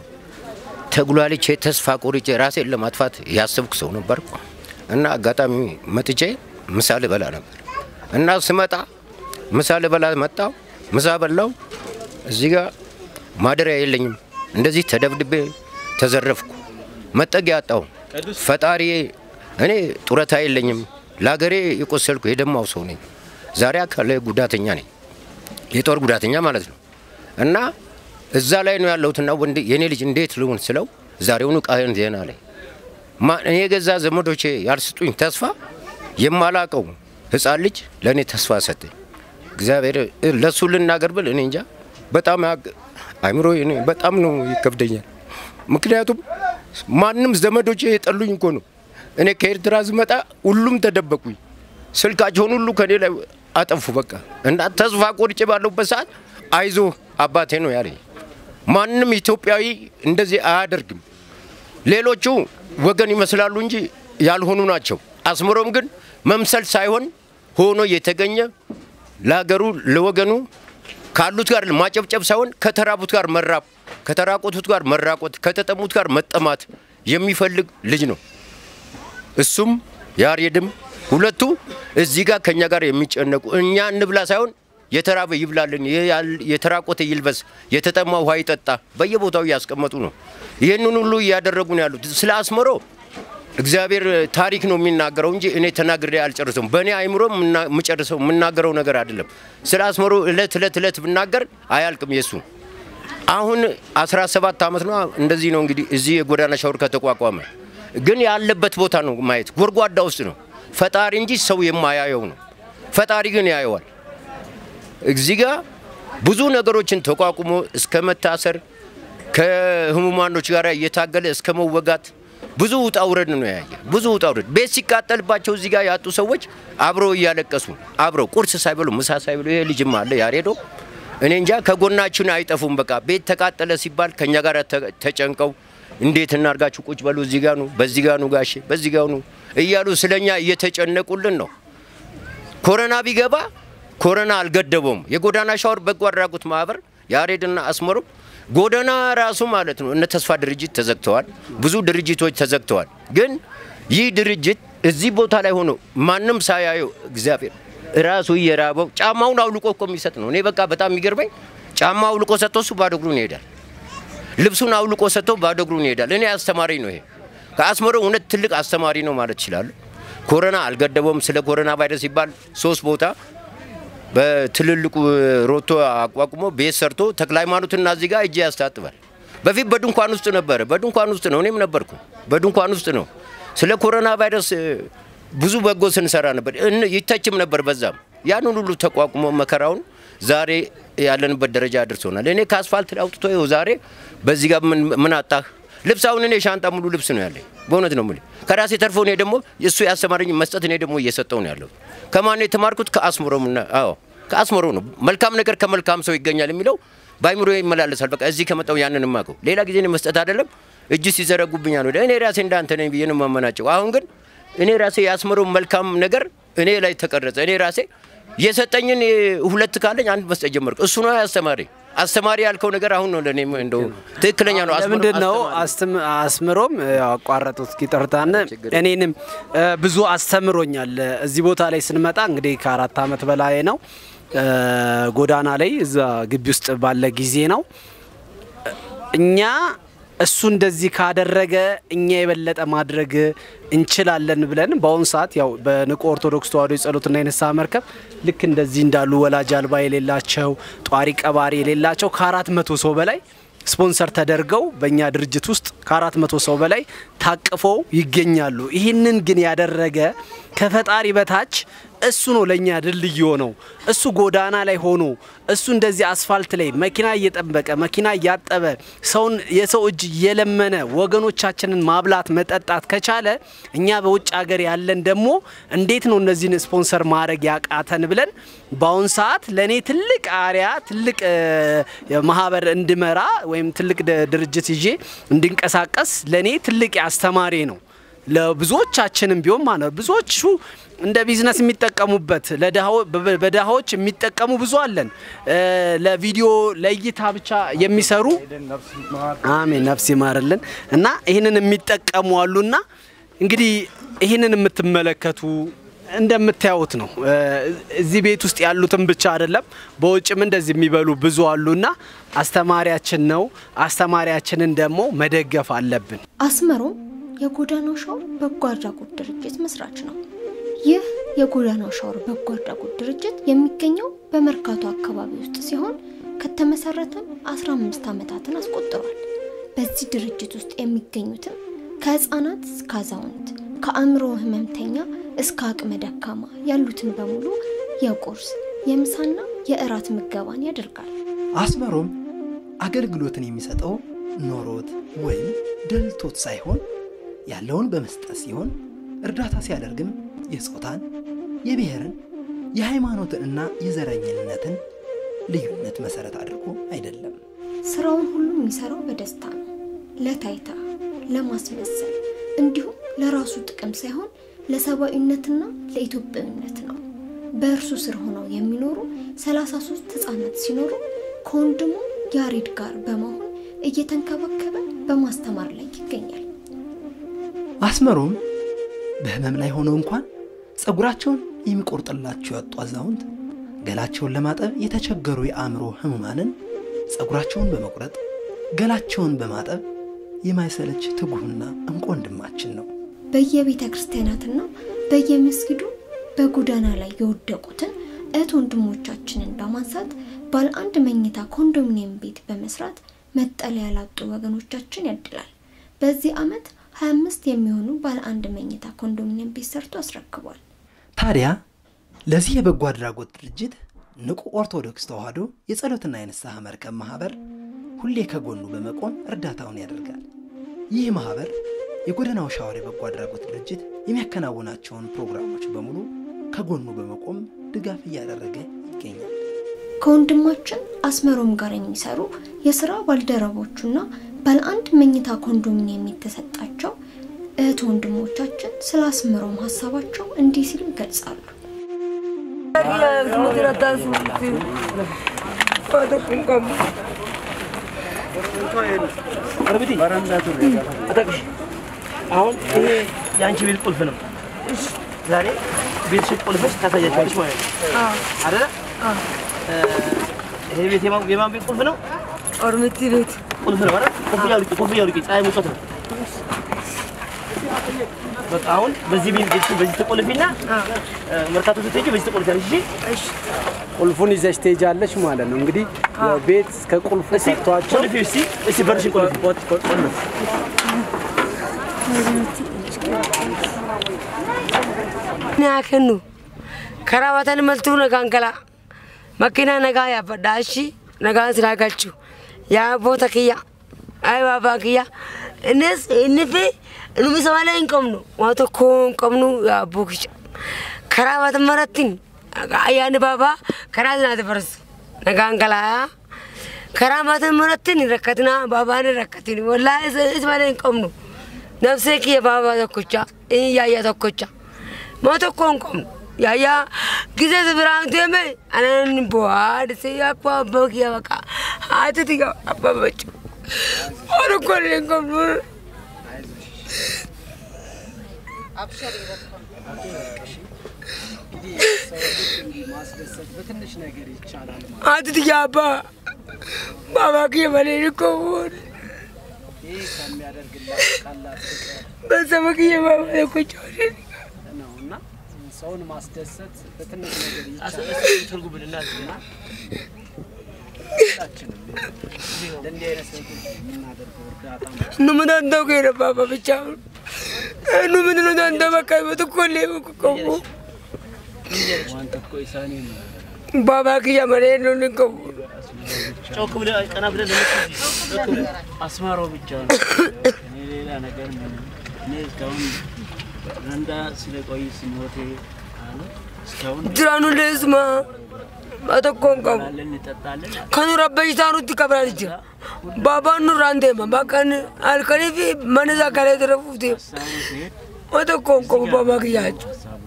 ተጉላልቼ ተስፋ ቆርጬ ራሴን ለማጥፋት ያሰብኩ ሰው ነበር እና አጋጣሚ መጥቼ ምሳሌ በላ ነበር እና ስመጣ ምሳሌ በላ መጣው ምሳ በላው። እዚህ ጋር ማደሪያ የለኝም፣ እንደዚህ ተደብድቤ ተዘረፍኩ፣ መጠጊያ አጣው። ፈጣሪ እኔ ጡረታ የለኝም፣ ላገሬ የቆሰልኩ የደማው ሰው ነኝ። ዛሬ አካለ ጉዳተኛ ነኝ፣ የጦር ጉዳተኛ ማለት ነው እና እዛ ላይ ነው ያለውትና ወንድ የኔ ልጅ እንዴት ልሁን ስለው ዛሬውኑ ቃየን ዜና ላይ እኔ ገዛ ዘመዶቼ ያልስጡኝ ተስፋ የማላቀው ህፃን ልጅ ለኔ ተስፋ ሰጠኝ። እግዚአብሔር ለሱ ልናገር ብል እኔ እንጃ በጣም አይምሮ እኔ በጣም ነው ይከብደኛል። ምክንያቱም ማንም ዘመዶቼ የጠሉኝ እኮ ነው። እኔ ከኤርትራ ዝመጣ ሁሉም ተደበቁኝ፣ ስልካቸውን ሁሉ ከኔ ላይ አጠፉ። በቃ እና ተስፋ ቆርጬ ባለውበት ሰዓት አይዞ አባቴ ነው ያለኝ። ማንም ኢትዮጵያዊ እንደዚህ አያደርግም። ሌሎቹ ወገን ይመስላሉ እንጂ ያልሆኑ ናቸው። አስመሮም ግን መምሰል ሳይሆን ሆኖ የተገኘ ለሀገሩ ለወገኑ ካሉት ጋር ማጨብጨብ ሳይሆን ከተራቡት ጋር መራብ፣ ከተራቆቱት ጋር መራቆት፣ ከተጠሙት ጋር መጠማት የሚፈልግ ልጅ ነው። እሱም ያሬድም ሁለቱ እዚህ ጋር ከኛ ጋር የሚጨነቁ እኛ እንብላ ሳይሆን የተራበ ይብላልን፣ የተራቆተ ይልበስ፣ የተጠማ ውሃ ይጠጣ በየቦታው ያስቀመጡ ነው። ይሄንን ሁሉ ያደረጉ ነው ያሉት። ስለ አስመሮ እግዚአብሔር ታሪክ ነው የሚናገረው እንጂ እኔ ተናግሬ አልጨርሰውም። በእኔ አይምሮ የምጨርሰው የምናገረው ነገር አይደለም። ስለ አስመሮ እለት ብናገር አያልቅም የሱ። አሁን 17 አመት ነው እንደዚህ ነው እንግዲህ እዚህ የጎዳና ሻወር ከተቋቋመ። ግን ያለበት ቦታ ነው ማየት፣ ጎርጓዳ ውስጥ ነው። ፈጣሪ እንጂ ሰው የማያየው ነው። ፈጣሪ ግን ያየዋል። እዚህ ጋር ብዙ ነገሮችን ተቋቁሞ እስከ መታሰር ከህሙማኖች ጋር እየታገለ እስከ መወጋት ብዙ ውጣ ውረድ ነው ያየ። ብዙ ውጣ ውረድ ቤት ሲቃጠልባቸው እዚህ ጋር ያጡ ሰዎች አብረው እያለቀሱ አብረው ቁርስ ሳይበሉ ምሳ ሳይበሉ ይሄ ልጅም አለ ያሬዶ እኔ እንጃ ከጎናችን አይጠፉም። በቃ ቤት ተቃጠለ ሲባል ከኛ ጋር ተጨንቀው እንዴት እናርጋችሁ ቁጭ በሉ እዚህ ጋር ነው በዚህ ጋር ነው ጋሼ በዚህ ጋር ነው እያሉ ስለኛ እየተጨነቁልን ነው። ኮሮና ቢገባ ኮሮና አልገደበውም። የጎዳና ሻወር በጎ አድራጎት ማህበር ያሬድና አስመሮም ጎዳና ራሱ ማለት ነው እነ ተስፋ ድርጅት ተዘግተዋል፣ ብዙ ድርጅቶች ተዘግተዋል። ግን ይህ ድርጅት እዚህ ቦታ ላይ ሆኖ ማንም ሳያየው እግዚአብሔር ራሱ እየራበው ጫማውን አውልቆ እኮ የሚሰጥ ነው። እኔ በቃ በጣም የሚገርመኝ ጫማው አውልቆ ሰጥቶ እሱ ባዶ እግሩን ይሄዳል። ልብሱን አውልቆ ሰጥቶ ባዶ እግሩን ይሄዳል። እኔ አስተማሪ ነው ይሄ ከአስመሮ እውነት ትልቅ አስተማሪ ነው ማለት ይችላል። ኮሮና አልገደበውም። ስለ ኮሮና ቫይረስ ሲባል 3 ቦታ በትልልቁ ሮቶ አቋቁሞ ቤት ሰርቶ ተክለ ሃይማኖትና እዚህ ጋር እጅ ያስታጥባል። በፊት በድንኳን ውስጥ ነበር። በድንኳን ውስጥ ነው እኔም ነበርኩ። በድንኳን ውስጥ ነው ስለ ኮሮና ቫይረስ ብዙ በጎ ስንሰራ ነበር። ይተችም ነበር በዛም ያን ሁሉ ተቋቁሞ መከራውን ዛሬ ያለንበት ደረጃ አድርሶናል። እኔ ከአስፋልት ላይ አውጥቶ ይኸው ዛሬ በዚህ ጋር ምን አጣህ ልብስ አሁን እኔ ሻንጣ ሙሉ ልብስ ነው ያለኝ። በእውነት ነው የምልህ ከራሴ ተርፎ እኔ ደግሞ እሱ ያስተማረኝ መስጠት እኔ ደግሞ እየሰጠው ነው ያለው። ከማን የተማርኩት? ከአስመሮምና አዎ ከአስመሮ ነው መልካም ነገር ከመልካም ሰው ይገኛል የሚለው ባይምሮ ይመላለሳል በቃ እዚህ ከመጣው ያንን ማቀው ሌላ ጊዜ ነው መስጠት አይደለም እጅ ሲዘረጉብኝ ነው እኔ ራሴ እንዳንተ ነኝ ብዬ ነው ማመናጨው አሁን ግን እኔ ራሴ ያስመሮ መልካም ነገር እኔ ላይ ተቀረጸ እኔ ራሴ የሰጠኝን ሁለት ካለኝ አንድ መስጠት ጀመርኩ እሱ ነው አስተማሪ ያልከው ነገር አሁን ነው ለኔ እንደው ትክክለኛ ነው ምንድነው አስመሮም አቋረጡት ቂጠርታነ እኔንም ብዙ አስተምሮኛል እዚህ ቦታ ላይ ስንመጣ እንግዲህ ከ4 አመት በላይ ነው ጎዳና ላይ እዛ ግቢ ውስጥ ባለ ጊዜ ነው እኛ እሱ እንደዚህ ካደረገ እኛ የበለጠ ማድረግ እንችላለን ብለን በአሁን ሰዓት ያው በንቁ ኦርቶዶክስ ተዋህዶ ጸሎትና የነሳ መርከብ ልክ እንደዚህ እንዳሉ ወላጅ አልባ የሌላቸው ጧሪ ቀባሪ የሌላቸው ከ400 ሰው በላይ ስፖንሰር ተደርገው በእኛ ድርጅት ውስጥ ከ400 ሰው በላይ ታቅፈው ይገኛሉ ይህንን ግን ያደረገ ከፈጣሪ በታች እሱ ነው ለኛ ድልድይ ሆነው እሱ ጎዳና ላይ ሆኖ እሱ እንደዚህ አስፋልት ላይ መኪና እየጠበቀ መኪና ያጠበ ሰውን የሰው እጅ የለመነ ወገኖቻችንን ማብላት መጠጣት ከቻለ እኛ በውጭ ሀገር ያለን ደሞ እንዴት ነው እነዚህን ስፖንሰር ማድረግ ያቃተን ብለን ባውን ሰዓት ለኔ ትልቅ አሪያ ትልቅ ማህበር እንድመራ ወይም ትልቅ ድርጅት ይዤ እንድንቀሳቀስ ለኔ ትልቅ ያስተማሪ ነው ለብዙዎቻችንም ቢሆን ማለት ብዙዎቹ እንደ ቢዝነስ የሚጠቀሙበት በዳሆች የሚጠቀሙ ብዙ አለን ለቪዲዮ ለይታ ብቻ የሚሰሩ አሜን ነፍስ ይማርልን እና ይሄንን የሚጠቀሙ አሉና እንግዲህ ይሄንን የምትመለከቱ እንደምታዩት ነው እዚህ ቤት ውስጥ ያሉትን ብቻ አይደለም በውጭም እንደዚህ የሚበሉ ብዙ አሉና አስተማሪያችን ነው አስተማሪያችንን ደግሞ መደገፍ አለብን አስመሮም የጎዳናው ሻወር በጎ አድራጎት ድርጅት መስራች ነው ይህ የጎዳናው ሻወር በጎ አድራጎት ድርጅት የሚገኘው በመርካቶ አካባቢ ውስጥ ሲሆን ከተመሰረተ 15 አመታትን አስቆጥሯል በዚህ ድርጅት ውስጥ የሚገኙትም ከህፃናት እስከ አዛውንት ከአእምሮ ህመምተኛ እስከ አቅመ ደካማ ያሉትን በሙሉ የቁርስ የምሳና የእራት ምገባን ያደርጋል አስመሮም አገልግሎትን የሚሰጠው ኖሮት ወይም ደልቶት ሳይሆን ያለውን በመስጠት ሲሆን እርዳታ ሲያደርግም የጾታን የብሔርን የሃይማኖትንና የዘረኝነትን ልዩነት መሰረት አድርጎ አይደለም ስራውን ሁሉ የሚሰራው በደስታ ነው ለታይታ ለማስመሰል እንዲሁም ለራሱ ጥቅም ሳይሆን ለሰባዊነትና ለኢትዮጵያዊነት ነው በእርሱ ስር ሆነው የሚኖሩ 33 ህፃናት ሲኖሩ ከወንድሙ ያሬድ ጋር በመሆን እየተንከባከበ በማስተማር ላይ ይገኛል አስመሮም በህመም ላይ ሆነው እንኳን ጸጉራቸውን የሚቆርጥላቸው ያጡ አዛውንት ገላቸውን ለማጠብ የተቸገሩ የአእምሮ ህሙማንን ጸጉራቸውን በመቁረጥ ገላቸውን በማጠብ የማይሰለች ትጉህና እንቁ ወንድማችን ነው በየቤተ ክርስቲያናትና በየመስጊዱ በጎዳና ላይ የወደቁትን እህት ወንድሞቻችንን በማንሳት ባለ አንድ መኝታ ኮንዶሚኒየም ቤት በመስራት መጠለያ ላጡ ወገኖቻችን ያድላል በዚህ አመት 25 የሚሆኑ ባለ አንድ መኝታ ኮንዶሚኒየም ቤት ሰርቶ አስረክቧል ታዲያ ለዚህ የበጎ አድራጎት ድርጅት ንቁ ኦርቶዶክስ ተዋህዶ የጸሎትና የንስሐ መርከብ ማህበር ሁሌ ከጎኑ በመቆም እርዳታውን ያደርጋል ይህ ማህበር የጎዳናው ሻወር የበጎ አድራጎት ድርጅት የሚያከናውናቸውን ፕሮግራሞች በሙሉ ከጎኑ በመቆም ድጋፍ እያደረገ ይገኛል ከወንድማችን አስመሮም ጋር የሚሰሩ የሥራ ባልደረቦቹና ባለ አንድ መኝታ ኮንዶሚኒየም የተሰጣቸው እህት ወንድሞቻችን ስለ አስመሮም ሐሳባቸው እንዲህ ሲሉ ይገልጻሉ አሁን ይሄ ያንቺ ቤት ቁልፍ ነው ዛሬ ቤት ቁልፍሽ ታሳያችኋለሽ ማለት ነው አይደል ይሄ ቤት የማን ቤት ቁልፍ ነው ኦርሚቲ ቤት ቁልፍ ነው አይደል ኮፍያ ልቂ ፀሐይ ሙቀት ነው በቃ አሁን በዚህ ቤት በዚህ ተቆልፊና መርካቶ ስትሄጂ በዚህ ተቆልፊያለሽ እሺ ቁልፉን ይዘሽ ትሄጃለሽ ማለት ነው እንግዲህ ቤት ከቁልፉ ሰጥቷቸው እሺ በርሽ ቁልፍ ናከኑ ከራባታን መልቱ ነጋንከላ መኪና ነጋ ያፈዳሽ ነጋን ስራጋችሁ ያ ቦታ ከያ አይ ባባ ከያ እነስ እንፈ እንሙ ሰማላ እንቆምኑ ዋቶ ኮን ቆምኑ ያቡክሽ ከራባት መረቲን አያን ባባ كرازنا تفرس نكان كلا كرامات مرتين ركتنا بابان ركتني والله اسمع لينكم نفسك يا بابا تكوچا يا تكوچا ما تكون كم يا كذا تبران تيمي أنا نبوار سيا بابا كيا بكا هات تيجا بابا بچو और कोई लينكم أبشر هات تيجا بابا كيا بلينكم بس ما كيا بابا تكوچا ሰውን ማስደሰት በትንሽ ነገር ይቻላል ትርጉም ብለናልና ታችንም ለእንዲህ አይነት ሰው የምናደርገው እርዳታ ነው ምን አንተው ከረ ባባ ብቻ ነው ምን ነው አንተ በቃ በትኮሌ እኮ ዋንተ እኮ ኢሳኔ ነው ባባ ከያ መሬ ነው ንከው ጮክ ብለ ቀና ብለ ለምን አስማሮ ብቻ ነው ሌላ ነገር ምን ነው እስካሁን ረንዳ ስለቆይ ሲሞቴ አለ እስካሁን ድራኑ ለዝማ አተቆንቀም ከኑራ በይታኑ ትከብራለች ባባ ኑራ አንተማ ባቀን አልከሊፊ መንዛ ካለ ተረፉት አተቆንቀም ባባ ከያች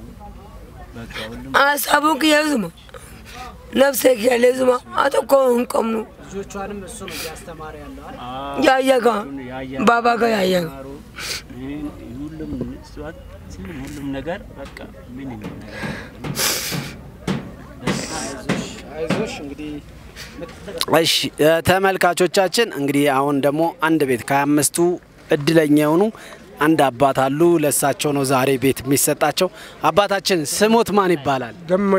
አሳቡ ከያዝማ ነፍሴ ከያዝማ አተቆንቀም ነው ልጆቿንም እሱ ነው ያስተማረ ያለው አይደል ያያጋ ባባ ጋር ያያጋ ሁሉም ነገር በቃ ምን ነው አይዞሽ እንግዲህ እሺ ተመልካቾቻችን እንግዲህ አሁን ደግሞ አንድ ቤት ከ25ቱ እድለኛ የሆኑ አንድ አባት አሉ ለሳቸው ነው ዛሬ ቤት የሚሰጣቸው አባታችን ስሞት ማን ይባላል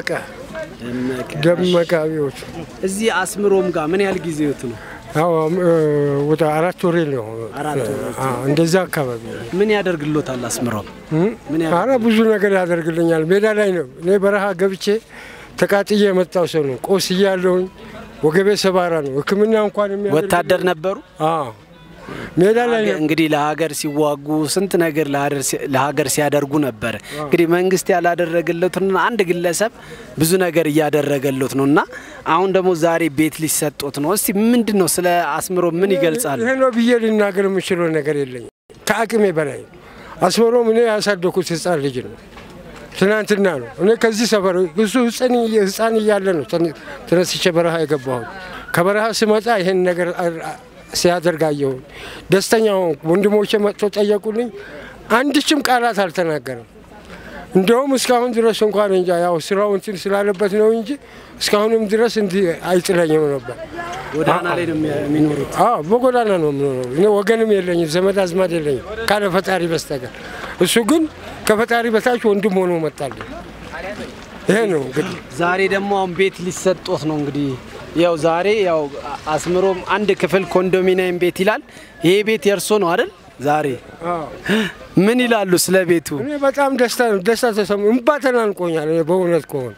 ደመቀ አብዮት እዚህ አስመሮም ጋር ምን ያህል ጊዜዎት ነው አዎ ወደ 4 ወር ነው እንደዛ አካባቢ ምን ያደርግልዎታል አስመሮም አረ ብዙ ነገር ያደርግልኛል ሜዳ ላይ ነው እኔ በረሃ ገብቼ ተቃጥዬ መጣው ሰው ነው ቆስያለሁ ወገቤ ሰባራ ነው ህክምና እንኳን የሚያደርግ ወታደር ነበሩ ሜዳ ላይ እንግዲህ ለሀገር ሲዋጉ ስንት ነገር ለሀገር ሲያደርጉ ነበር እንግዲህ መንግስት ያላደረገለትና አንድ ግለሰብ ብዙ ነገር ያደረገለት ነውና አሁን ደግሞ ዛሬ ቤት ሊሰጡት ነው እስቲ ምንድነው ስለ አስመሮም ምን ይገልጻል ይሄ ነው ብዬ ልናገር የምችለው ነገር የለኝም ከአቅሜ በላይ አስመሮም እኔ ያሳደኩት ህፃን ልጅ ነው ትናንትና ነው እኔ ከዚህ ሰፈር እሱ ህፃን እያለ ነው ተነስቼ በረሃ የገባው ከበረሃ ሲመጣ ይሄን ነገር ሲያደርጋየው ደስተኛው ወንድሞቼ መጥቶ ጠየቁልኝ አንድችም ቃላት አልተናገረም እንደውም እስካሁን ድረስ እንኳን እንጃ ያው ስራው እንትን ስላለበት ነው እንጂ እስካሁንም ድረስ እንዲ አይጥለኝም ነበር ጎዳና ላይ ነው የሚኖሩት በጎዳና ነው የሚኖረው እኔ ወገንም የለኝም ዘመድ አዝማድ የለኝም ካለ ፈጣሪ በስተቀር እሱ ግን ከፈጣሪ በታች ወንድም ሆኖ መጣልኝ ይሄ ነው እንግዲህ ዛሬ ደግሞ አሁን ቤት ሊሰጡት ነው እንግዲህ ያው ዛሬ ያው አስመሮም አንድ ክፍል ኮንዶሚኒየም ቤት ይላል ይሄ ቤት የርሶ ነው አይደል ዛሬ ምን ይላሉ ስለ ቤቱ እኔ በጣም ደስታ ተሰማኝ እንባተናንቆኛል በእውነት ከሆነ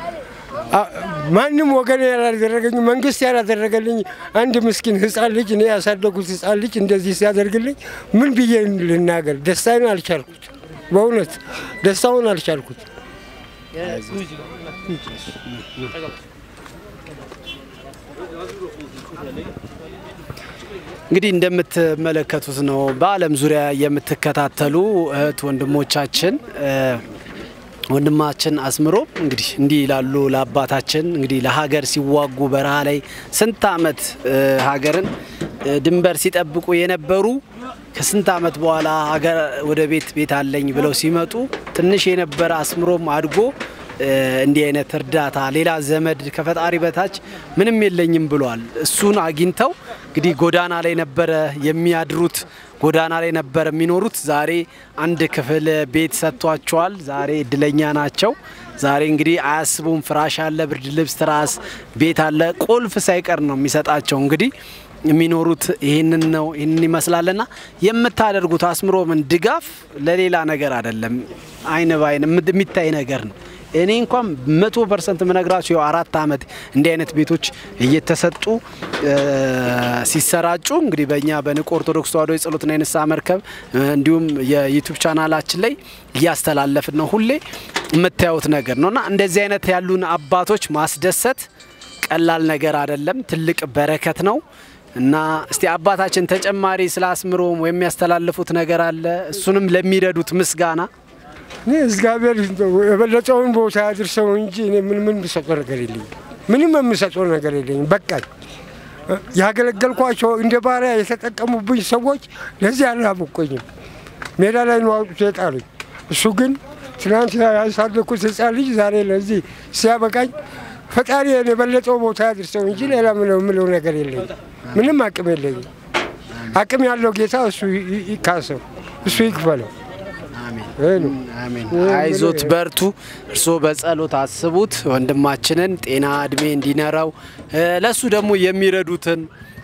ማንንም ወገን ያላደረገኝ መንግስት ያላደረገልኝ አንድ ምስኪን ህፃን ልጅ እኔ ያሳደጉት ህፃን ልጅ እንደዚህ ሲያደርግልኝ ምን ብዬ ልናገር ደስታዬን አልቻልኩት በእውነት ደስታውን አልቻልኩት እንግዲህ እንደምትመለከቱት ነው በአለም ዙሪያ የምትከታተሉ እህት ወንድሞቻችን ወንድማችን አስመሮም እንግዲህ እንዲህ ይላሉ ለአባታችን እንግዲህ ለሀገር ሲዋጉ በረሃ ላይ ስንት አመት ሀገርን ድንበር ሲጠብቁ የነበሩ ከስንት አመት በኋላ ሀገር ወደ ቤት አለኝ ብለው ሲመጡ ትንሽ የነበረ አስመሮም አድጎ እንዲህ አይነት እርዳታ ሌላ ዘመድ ከፈጣሪ በታች ምንም የለኝም ብሏል እሱን አግኝተው እንግዲህ ጎዳና ላይ ነበር የሚያድሩት ጎዳና ላይ ነበር የሚኖሩት ዛሬ አንድ ክፍል ቤት ሰጥቷቸዋል ዛሬ እድለኛ ናቸው ዛሬ እንግዲህ አያስቡም ፍራሽ አለ ብርድ ልብስ ትራስ ቤት አለ ቁልፍ ሳይቀር ነው የሚሰጣቸው እንግዲህ የሚኖሩት ይሄንን ነው ይሄንን ይመስላልና የምታደርጉት አስመሮምን ድጋፍ ለሌላ ነገር አይደለም አይነ ባይን የሚታይ ነገር ነው እኔ እንኳን 100% ምነግራችሁ ያው 4 አመት እንዲህ አይነት ቤቶች እየተሰጡ ሲሰራጩ እንግዲህ በእኛ በንቁ ኦርቶዶክስ ተዋሕዶ የጸሎትና የንስሐ መርከብ እንዲሁም የዩቲዩብ ቻናላችን ላይ እያስተላለፍን ነው። ሁሌ የምታዩት ነገር ነውና እንደዚህ አይነት ያሉን አባቶች ማስደሰት ቀላል ነገር አይደለም፣ ትልቅ በረከት ነው። እና እስቲ አባታችን ተጨማሪ ስለ አስመሮም የሚያስተላልፉት ነገር አለ? እሱንም ለሚረዱት ምስጋና እግዚአብሔር የበለጠውን ቦታ ያድርሰው እንጂ እኔ ምን ብሰጠው ነገር የለኝም። ምንም የምሰጠው ነገር የለኝም። በቃ ያገለገልኳቸው እንደ ባሪያ የተጠቀሙብኝ ሰዎች ለዚህ አላበቁኝም። ሜዳ ላይ ነው አውጥቶ የጣሉኝ። እሱ ግን ትናንት ያሳደኩት ሕፃን ልጅ ዛሬ ለዚህ ሲያበቃኝ ፈጣሪ የበለጠው ቦታ ያድርሰው እንጂ ሌላ ምለው ነገር የለኝም። ምንም አቅም የለኝም። አቅም ያለው ጌታ እሱ ይካሰው፣ እሱ ይክፈለው። አሜን። አይዞት በርቱ። እርሶ በጸሎት አስቡት ወንድማችንን ጤና እድሜ እንዲነራው ለሱ ደግሞ የሚረዱትን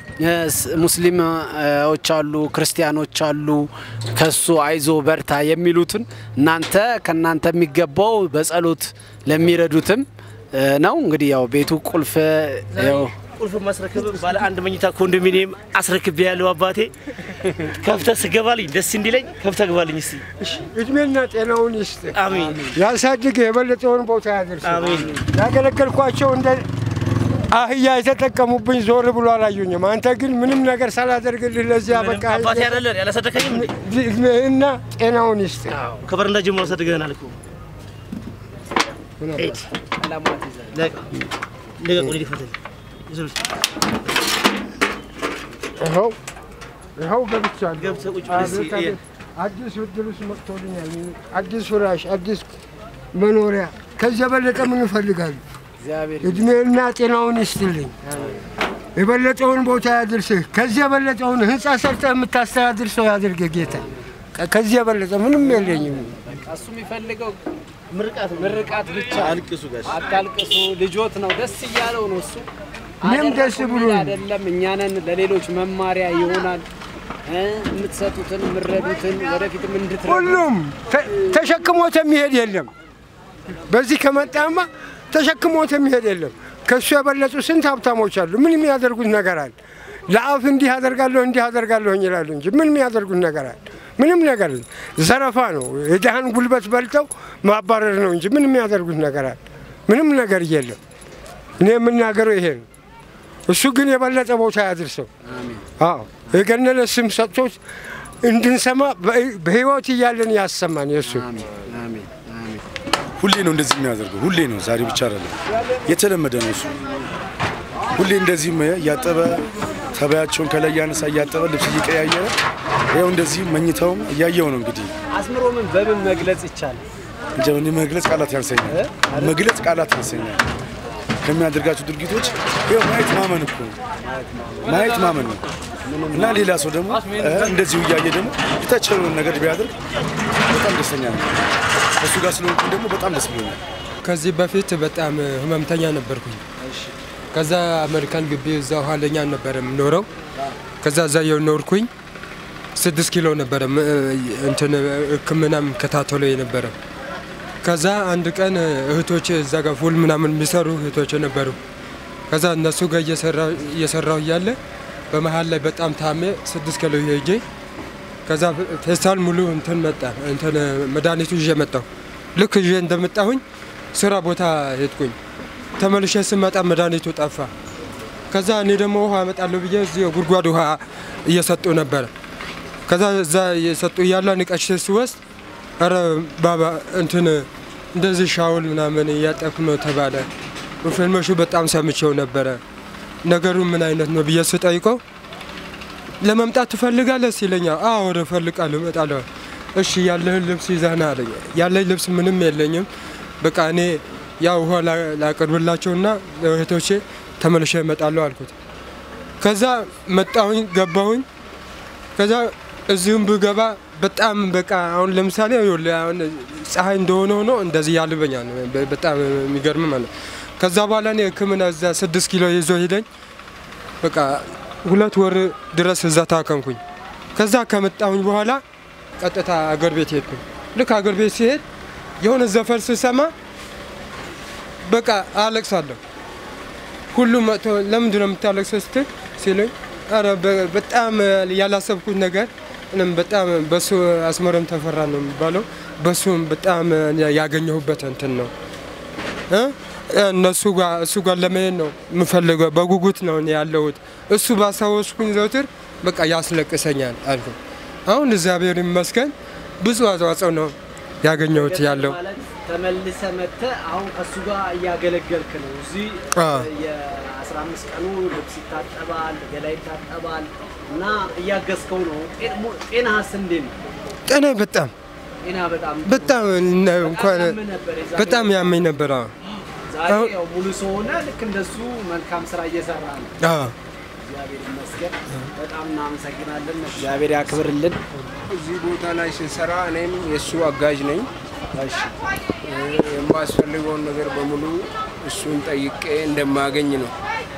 ሙስሊሞች አሉ፣ ክርስቲያኖች አሉ ከሱ አይዞ በርታ የሚሉትን ከናንተ የሚገባው በጸሎት ለሚረዱትም ነው። እንግዲህ ያው ቤቱ ቁልፍ ማስረከብ ባለ አንድ መኝታ ኮንዶሚኒየም አስረክብ ያለው አባቴ ከፍተ ስገባልኝ ደስ እንዲለኝ ከፍተ ገባልኝ። እስቲ እድሜና ጤናውን ይስጥ። አሜን። ያሳድግ፣ የበለጠውን ቦታ ያድርስ። አሜን። ያገለገልኳቸው እንደ አህያ የተጠቀሙብኝ ዞር ብሎ አላዩኝም። አንተ ግን ምንም ነገር ሳላደርግልህ ለዚህ አበቃ። አባቴ አይደለም ያላሳደከኝም እንዴ? እድሜና ጤናውን ይስጥ። ከበረንዳ ጀምሮ አሳድገናል እኮ አላማት ይዘህ ለቀ ቆሊ ይፈተል ይኸው ገብቻለሁ። አዲስ ውድልስ መጥቶልኛል። አዲስ ፍራሽ፣ አዲስ መኖሪያ። ከዚህ የበለጠ ምን እፈልጋለሁ? እድሜና ጤናውን ይስጥልኝ። የበለጠውን ቦታ ያድርስህ። ከዚህ የበለጠውን ህንጻ ሰርተህ የምታስተዳድር ሰው ያድርግህ ጌታ። ከዚህ የበለጠ ምንም የለኝም። እሱ የሚፈልገው ምርቃት ብቻ። አልቅሱ ጋሽ አታልቅሱ። ልጆት ነው ደስ እያለው ነው እሱ። እኔም ደስ ብሎ አይደለም እኛንን ለሌሎች መማሪያ ይሆናል። የምትሰጡትን ምረዱትን ወደፊትም እንድትረዱ ሁሉም ተሸክሞት የሚሄድ የለም። በዚህ ከመጣማ ተሸክሞት የሚሄድ የለም። ከሱ የበለጡ ስንት ሀብታሞች አሉ። ምን የሚያደርጉት ነገር አለ? ለአፍ እንዲህ አደርጋለሁ ይላሉ እንጂ ምን የሚያደርጉት ነገር አለ? ምንም ነገር ዘረፋ ነው። የድሃን ጉልበት በልተው ማባረር ነው እንጂ ምን የሚያደርጉት ነገር አለ? ምንም ነገር የለም። እኔ የምናገረው ይሄ ነው። እሱ ግን የበለጠ ቦታ ያድርሰው። አዎ የገነነ ስም ሰጥቶት እንድንሰማ በህይወት እያለን ያሰማን የሱ። ሁሌ ነው እንደዚህ የሚያደርገው። ሁሌ ነው፣ ዛሬ ብቻ አይደለም። የተለመደ ነው እሱ። ሁሌ እንደዚህ ያጠበ ተባያቸውን ከላይ ያነሳ ያጠበ ልብስ እየቀያየረ ያው እንደዚህ መኝታውም እያየው ነው። እንግዲህ አስመሮምን በምን መግለጽ ይቻላል? እንጀምን መግለጽ ቃላት ያንሰኛል። መግለጽ ቃላት ያንሰኛል። ከሚያደርጋቸው ድርጊቶች ያው ማየት ማመን እኮ ማየት ማመን ነው። እና ሌላ ሰው ደግሞ እንደዚህ እያየ ደግሞ የተቸረውን ነገር ቢያደርግ በጣም ደስተኛ ነኝ። እሱ ጋር ስለሆንኩ ደግሞ በጣም ደስ ብሎኛል። ከዚህ በፊት በጣም ህመምተኛ ነበርኩኝ። ከዛ አሜሪካን ግቢ እዛው ኋለኛ ነበር የምኖረው። ከዛ እዛ የኖርኩኝ 6 ኪሎ ነበር እንትን ህክምናም ከታተሎ የነበረ። ከዛ አንድ ቀን እህቶቼ እዛ ጋር ፉል ምናምን የሚሰሩ እህቶቼ ነበሩ። ከዛ እነሱ ጋር እየሰራሁ እያለ በመሃል ላይ በጣም ታሜ 6 ኪሎ ሄጄ ከዛ ፌስታል ሙሉ እንትን መጣ እንትን መድኃኒቱ ይዤ መጣሁ። ልክ ይዤ እንደመጣሁኝ ስራ ቦታ ሄድኩኝ። ተመልሼ ስመጣ መድኃኒቱ ጠፋ። ከዛ እኔ ደግሞ ውሃ አመጣለሁ ብዬ እዚህ ጉድጓድ ውሃ እየሰጡ ነበር። ከዛ እዛ እየሰጡ እያለ ንቀሽ ስወስድ ኧረ ባባ እንትን እንደዚህ ሻውል ምናምን እያጠብክ ነው ተባለ። ፊልሞቹ በጣም ሰምቼው ነበረ። ነገሩ ምን አይነት ነው ብዬ ስጠይቀው ለመምጣት ትፈልጋለህ ሲለኛል። አዎ እፈልጋለሁ እመጣለሁ። እሺ ያለህን ልብስ ይዘህ ና አለኝ። ያለኝ ልብስ ምንም የለኝም። በቃ እኔ ያው ውሃ ላቀርብላቸውና እህቶቼ ተመልሼ እመጣለሁ አልኩት። ከዛ መጣሁኝ ገባሁኝ። ከዛ እዚሁም ብገባ በጣም በቃ አሁን ለምሳሌ አሁን ፀሐይ እንደሆነ ሆኖ እንደዚህ ያልበኛል። በጣም የሚገርም ማለት። ከዛ በኋላ እኔ ህክምና እዛ 6 ኪሎ ይዞ ሄደኝ። በቃ 2 ወር ድረስ እዛ ታከምኩኝ። ከዛ ከመጣሁኝ በኋላ ቀጥታ አገር ቤት ሄድኩኝ። ልክ አገር ቤት ሲሄድ የሆነ ዘፈን ስሰማ በቃ አለቅሳለሁ ሁሉም መጥቶ ለምንድን ነው የምታለቅሰው ስትል ሲለኝ አረ በጣም ያላሰብኩት ነገር እኔም በጣም በሱ አስመሮም ተፈራ ነው የሚባለው በሱም በጣም ያገኘሁበት እንትን ነው እነሱ ጋር ለመሄድ ነው የምፈልገው በጉጉት ነው ያለሁት እሱ ባሳወስኩኝ ዘውትር በቃ ያስለቅሰኛል አልኩ አሁን እግዚአብሔር ይመስገን ብዙ አስተዋጽኦ ነው ያገኘሁት ያለው ተመልሰ መተ አሁን ከሱ ጋር ያገለገልክ ነው እዚህ የ15 ቀኑ ልብስ ይታጠባል ገላ ይታጠባል እና ያገስከው ነው ጤናስ እንዴት ነው ጤና በጣም እንኳን በጣም ያመኝ ነበር ዛሬ ያው ሙሉ ሰውና ልክ እንደሱ መልካም ስራ እየሰራ ነው እግዚአብሔር ይመስገን በጣም እናመሰግናለን እግዚአብሔር ያክብርልን እዚህ ቦታ ላይ ስንሰራ እኔም የሱ አጋዥ ነኝ እሺ የማስፈልገው ነገር በሙሉ እሱን ጠይቄ እንደማገኝ ነው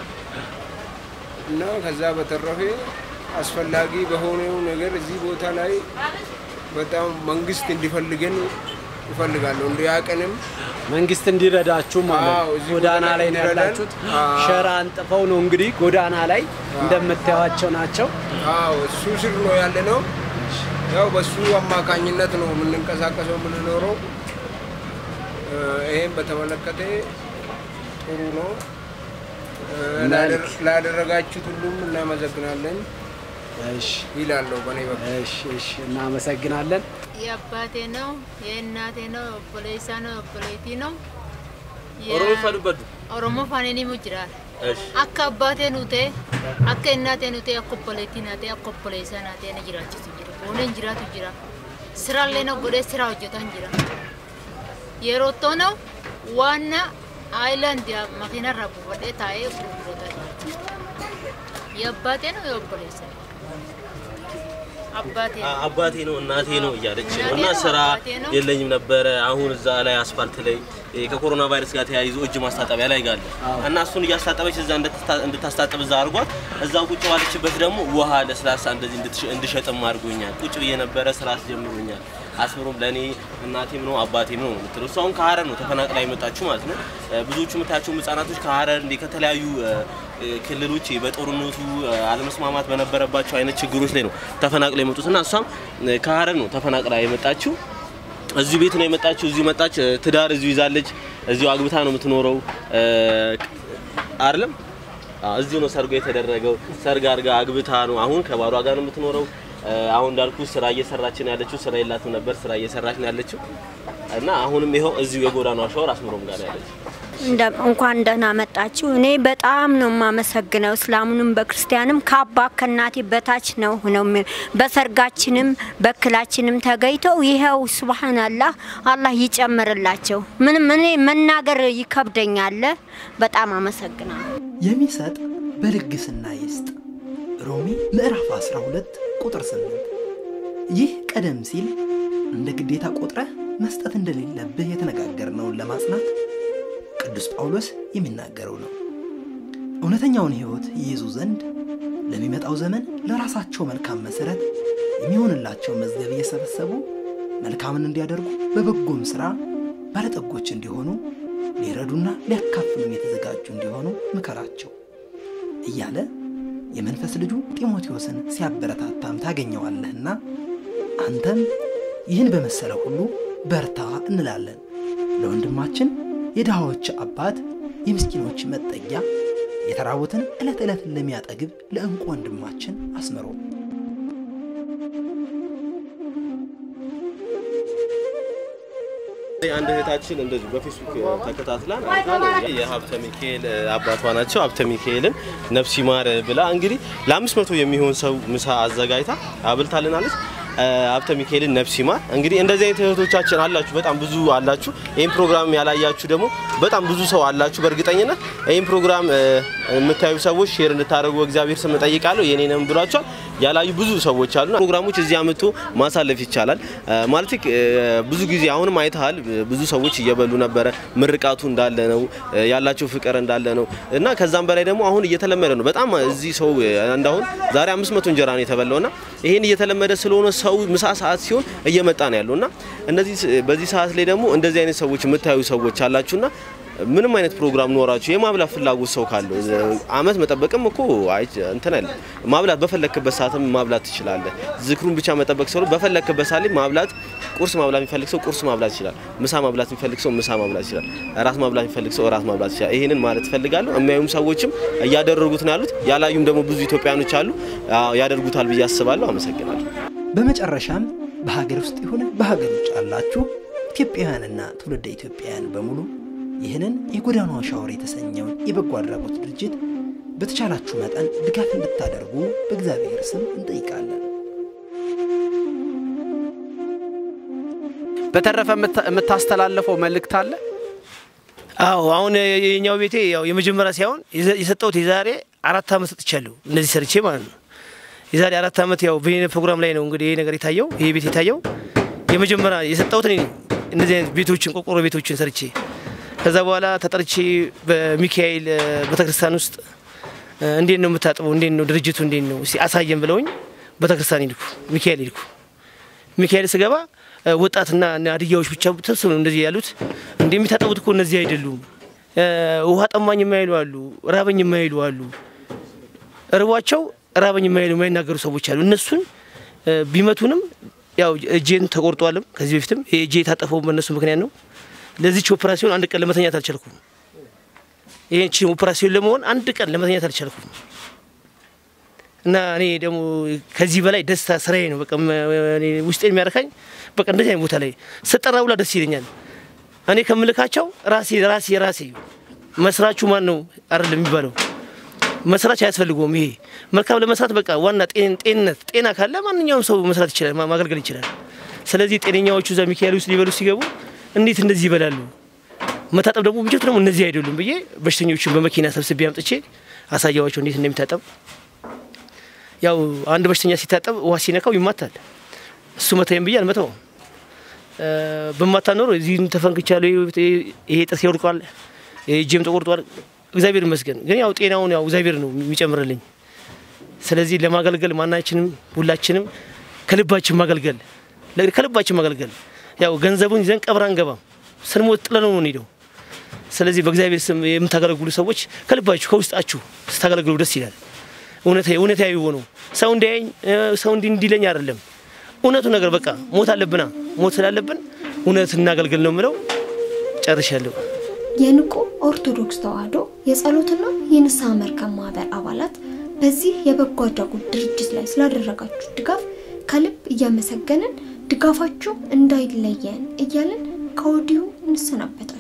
እና ከዛ በተረፈ አስፈላጊ በሆነው ነገር እዚህ ቦታ ላይ በጣም መንግስት እንዲፈልገን ይፈልጋሉ እንዲያቀንም መንግስት እንዲረዳችሁ ማለት ጎዳና ላይ ነው ያላችሁት ሸራ አንጥፈው ነው እንግዲህ ጎዳና ላይ እንደምታዩቸው ናቸው አዎ እሱ ስር ነው ያለነው ያው በሱ አማካኝነት ነው የምንንቀሳቀሰው የምንኖረው ይሄን በተመለከተ ጥሩ ነው ላደረጋችሁት ሁሉም እናመሰግናለን እሺ ይላል በኔ በኩል እሺ እናመሰግናለን የአባቴ ነው የእናቴ ነው ፖሊሳ ነው ፖሊቲ ነው ኦሮሞ ፈዱበዱ ኦሮሞ ፋኔኒ ሙጅራል እሺ አካባቴ ኑቴ አከ እናቴ ኑቴ አከ ፖሊቲ ናቴ አከ ፖሊሳ ናቴ ነጅራችሁ ጅራ ሆነን ጅራቱ ጅራ ስራ ላይ ነው ጎዴ ስራ ወጀታን ጅራ የሮቶ ነው ዋና አይላንድ ያ ማኪና ራቡ ወደ ታዬ ቁጥሮታ የአባቴ ነው የፖሊሳ አባቴ ነው እናቴ ነው እያለች ነውና ስራ የለኝም ነበር አሁን እዛ ላይ አስፋልት ላይ ከኮሮና ቫይረስ ጋር ተያይዞ እጅ ማስታጠቢያ ላይ ጋር እና እሱን ያስታጠበች እዛ እንድታስታጠብ እዛ አርጓት እዛው ቁጭ ባለችበት ደግሞ ውሃ ለስላሳ እንደዚህ እንድሸጥም አድርጎኛል ቁጭ ብዬ ነበር ስራ አስጀምሮኛል አስመሮም ለኔ እናቴም ነው አባቴም ነው የምትለው እሷን ከሀረር ነው ተፈናቅላ የመጣችሁ ማለት ነው ብዙዎቹ መታቸው ህፃናቶች ከሀረር እንደ ከተለያዩ ክልሎች በጦርነቱ አለመስማማት በነበረባቸው አይነት ችግሮች ላይ ነው ተፈናቅላ የመጡትና እሷም ከሀረር ነው ተፈናቅላ የመጣችሁ እዚህ ቤት ነው የመጣችሁ እዚህ መጣች ትዳር እዚህ ይዛለች እዚህ አግብታ ነው የምትኖረው አይደለም እዚህ ነው ሰርጎ የተደረገው ሰርግ አርጋ አግብታ ነው አሁን ከባሏ ጋር ነው የምትኖረው አሁን ዳልኩ ስራ እየሰራች ነው ያለችው ስራ የላትም ነበር ስራ እየሰራች ነው ያለችው እና አሁንም ይሄው እዚህ የጎዳናው ሻወር አስመሮም ጋር ያለች እንኳን ደህና መጣችሁ እኔ በጣም ነው ማመሰግነው እስላሙንም በክርስቲያንም ካባ ከናቴ በታች ነው በሰርጋችንም በክላችንም ተገይተው ይሄው ሱብሃንአላህ አላህ ይጨምርላቸው ምንም እኔ መናገር ይከብደኛል በጣም አመሰግናለሁ የሚሰጥ በልግስና ይስጥ ሮሚ ምዕራፍ 12 ቁጥር 8 ይህ ቀደም ሲል እንደ ግዴታ ቆጥረህ መስጠት እንደሌለብህ የተነጋገርነውን ለማጽናት ቅዱስ ጳውሎስ የሚናገረው ነው እውነተኛውን ህይወት ይይዙ ዘንድ ለሚመጣው ዘመን ለራሳቸው መልካም መሰረት የሚሆንላቸው መዝገብ እየሰበሰቡ መልካምን እንዲያደርጉ በበጎም ስራ ባለጠጎች እንዲሆኑ ሊረዱና ሊያካፍሉም የተዘጋጁ እንዲሆኑ ምከራቸው እያለ የመንፈስ ልጁ ጢሞቴዎስን ሲያበረታታም ታገኘዋለህና አንተም ይህን በመሰለ ሁሉ በርታ እንላለን ለወንድማችን የድሃዎች አባት የምስኪኖች መጠጊያ የተራቡትን ዕለት ዕለት ለሚያጠግብ ለእንቁ ወንድማችን አስመሮም አንድ እህታችን እንደዚህ በፌስቡክ ተከታትላን የሀብተ ሚካኤል አባቷ ናቸው ሀብተ ሚካኤልን ነፍስ ይማር ብላ እንግዲህ ለ500 የሚሆን ሰው ምሳ አዘጋጅታ አብልታልናለች ሀብተ ሚካኤልን ነፍስ ይማር እንግዲህ እንደዚህ አይነት እህቶቻችን አላችሁ በጣም ብዙ አላችሁ ይሄን ፕሮግራም ያላያችሁ ደግሞ በጣም ብዙ ሰው አላችሁ በእርግጠኝነት ይሄን ፕሮግራም የምታዩ ሰዎች ሼር እንድታደርጉ እግዚአብሔር ስም ጠይቃለሁ የኔነም ብሏቸዋል ያላዩ ብዙ ሰዎች አሉና ፕሮግራሞች እዚህ አመጡ ማሳለፍ ይቻላል ማለት ብዙ ጊዜ አሁንም አይተሃል ብዙ ሰዎች እየበሉ ነበር ምርቃቱ እንዳለ ነው ያላቸው ፍቅር እንዳለ ነው እና ከዛም በላይ ደግሞ አሁን እየተለመደ ነው በጣም እዚህ ሰው እንዳሁን ዛሬ 500 እንጀራ ነው የተበላውና ይሄን እየተለመደ ስለሆነ ሰው ምሳ ሰዓት ሲሆን እየመጣ ነው ያለውና እነዚህ በዚህ ሰዓት ላይ ደግሞ እንደዚህ አይነት ሰዎች የምታዩ ሰዎች አላችሁና ምንም አይነት ፕሮግራም ኖራችሁ የማብላት ፍላጎት ሰው ካለ አመት መጠበቅም እኮ እንትን አለ ማብላት በፈለክበት ሰዓትም ማብላት ትችላለህ ዝክሩን ብቻ መጠበቅ ሰው በፈለክበት ሰዓት ማብላት ቁርስ ማብላት የሚፈልግ ሰው ቁርስ ማብላት ይችላል ምሳ ማብላት የሚፈልግ ሰው ምሳ ማብላት ይችላል ራስ ማብላት የሚፈልግ ሰው ራስ ማብላት ይችላል ይሄንን ማለት ፈልጋለሁ የሚያዩም ሰዎችም ያደረጉት ነው ያሉት ያላዩም ደግሞ ብዙ ኢትዮጵያኖች አሉ ያደርጉታል ብዬ አስባለሁ አመሰግናለሁ በመጨረሻም በሀገር ውስጥ ይሁን በሀገር ውጭ ያላችሁ ኢትዮጵያውያንና ትውልደ ኢትዮጵያውያን በሙሉ ይህንን የጎዳናው ሻወር የተሰኘውን የበጎ አድራጎት ድርጅት በተቻላችሁ መጠን ድጋፍ እንድታደርጉ በእግዚአብሔር ስም እንጠይቃለን። በተረፈ የምታስተላልፈው መልእክት አለ? አዎ አሁን የኛው ቤቴ ያው የመጀመሪያ ሳይሆን የሰጠሁት የዛሬ 4 አመት ሰጥቻለሁ እንደዚህ ሰርቼ ማለት ነው። የዛሬ 4 አመት ያው በየነ ፕሮግራም ላይ ነው እንግዲህ ይሄ ነገር የታየው ይሄ ቤት የታየው የመጀመሪያ የሰጠሁት እነዚህ ቤቶችን ቆቆሮ ቤቶችን ሰርቼ ከዛ በኋላ ተጠርቼ በሚካኤል በተክርስቲያን ውስጥ እንዴት ነው የምታጥበው እንዴት ነው ድርጅቱ እንዴት ነው እስቲ አሳየን ብለውኝ በተክርስቲያን ሄድኩ ሚካኤል ሄድኩ ሚካኤል ስገባ ወጣትና አድያዎች ብቻ ተሰብስበው እንደዚህ ያሉት እንደሚታጠቡት እኮ እነዚህ አይደሉም ውሃ ጠማኝ የማይሉ አሉ ራበኝ የማይሉ አሉ እርቧቸው ራበኝ የማይሉ የማይናገሩ ሰዎች አሉ እነሱን ቢመቱንም ያው እጄን ተቆርጧልም ከዚህ በፊትም እጄ ታጠፈው በእነሱ ምክንያት ነው ለዚህ ኦፕራሲዮን አንድ ቀን ለመተኛት አልቻልኩም ይሄን ኦፕራሲዮን ለመሆን አንድ ቀን ለመተኛት አልቻልኩም እና እኔ ደግሞ ከዚህ በላይ ደስታ ስራዬ ነው በቃ እኔ ውስጤን የሚያረካኝ በቃ እንደዚህ አይነት ቦታ ላይ ስጠራውላ ደስ ይለኛል እኔ ከምልካቸው ራሴ መስራቹ ማን ነው አይደለም የሚባለው መስራች አያስፈልገውም ይሄ መልካም ለመስራት በቃ ዋና ጤና ካለ ማንኛውም ሰው መስራት ይችላል ማገልገል ይችላል ስለዚህ ጤነኛዎቹ እዛ ሚካኤል ውስጥ ሊበሉ ሲገቡ እንዴት እንደዚህ ይበላሉ መታጠብ ደግሞ ብቻ ደግሞ እነዚህ አይደሉም ብዬ በሽተኞችን በመኪና ሰብስቤ አምጥቼ አሳያዋቸው እንዴት እንደሚታጠብ ያው አንድ በሽተኛ ሲታጠብ ውሃ ሲነካው ይማታል እሱ መታየም ብዬ አልመታው በማታኖር እዚህ ተፈንክቻለሁ ይሄ ጥርስ ይወድቋል እጄም ተቆርጧል እግዚአብሔር ይመስገን ግን ያው ጤናውን ያው እግዚአብሔር ነው የሚጨምርልኝ ስለዚህ ለማገልገል ማናችንም ሁላችንም ከልባችን ማገልገል ያው ገንዘቡን ይዘን ቀብራን ገባ ስንሞት ጥለነው ነው ሄደው ስለዚህ በእግዚአብሔር ስም የምታገለግሉ ሰዎች ከልባችሁ ከውስጣችሁ ስታገለግሉ ደስ ይላል እውነታዊ ሆኖ ሰው እንዲያኝ ሰው እንዲለኝ አይደለም እውነቱ ነገር በቃ ሞት አለብና ሞት ስላለብን እውነት እናገልግል ነው ምለው ጨርሻለሁ የንቁ ኦርቶዶክስ ተዋህዶ የጸሎትና የንስሐ መርከብ ማህበር አባላት በዚህ የበጎ አድራጎት ድርጅት ላይ ስላደረጋችሁ ድጋፍ ከልብ እያመሰገንን ድጋፋችሁ እንዳይለየን እያልን ከወዲሁ እንሰናበታለን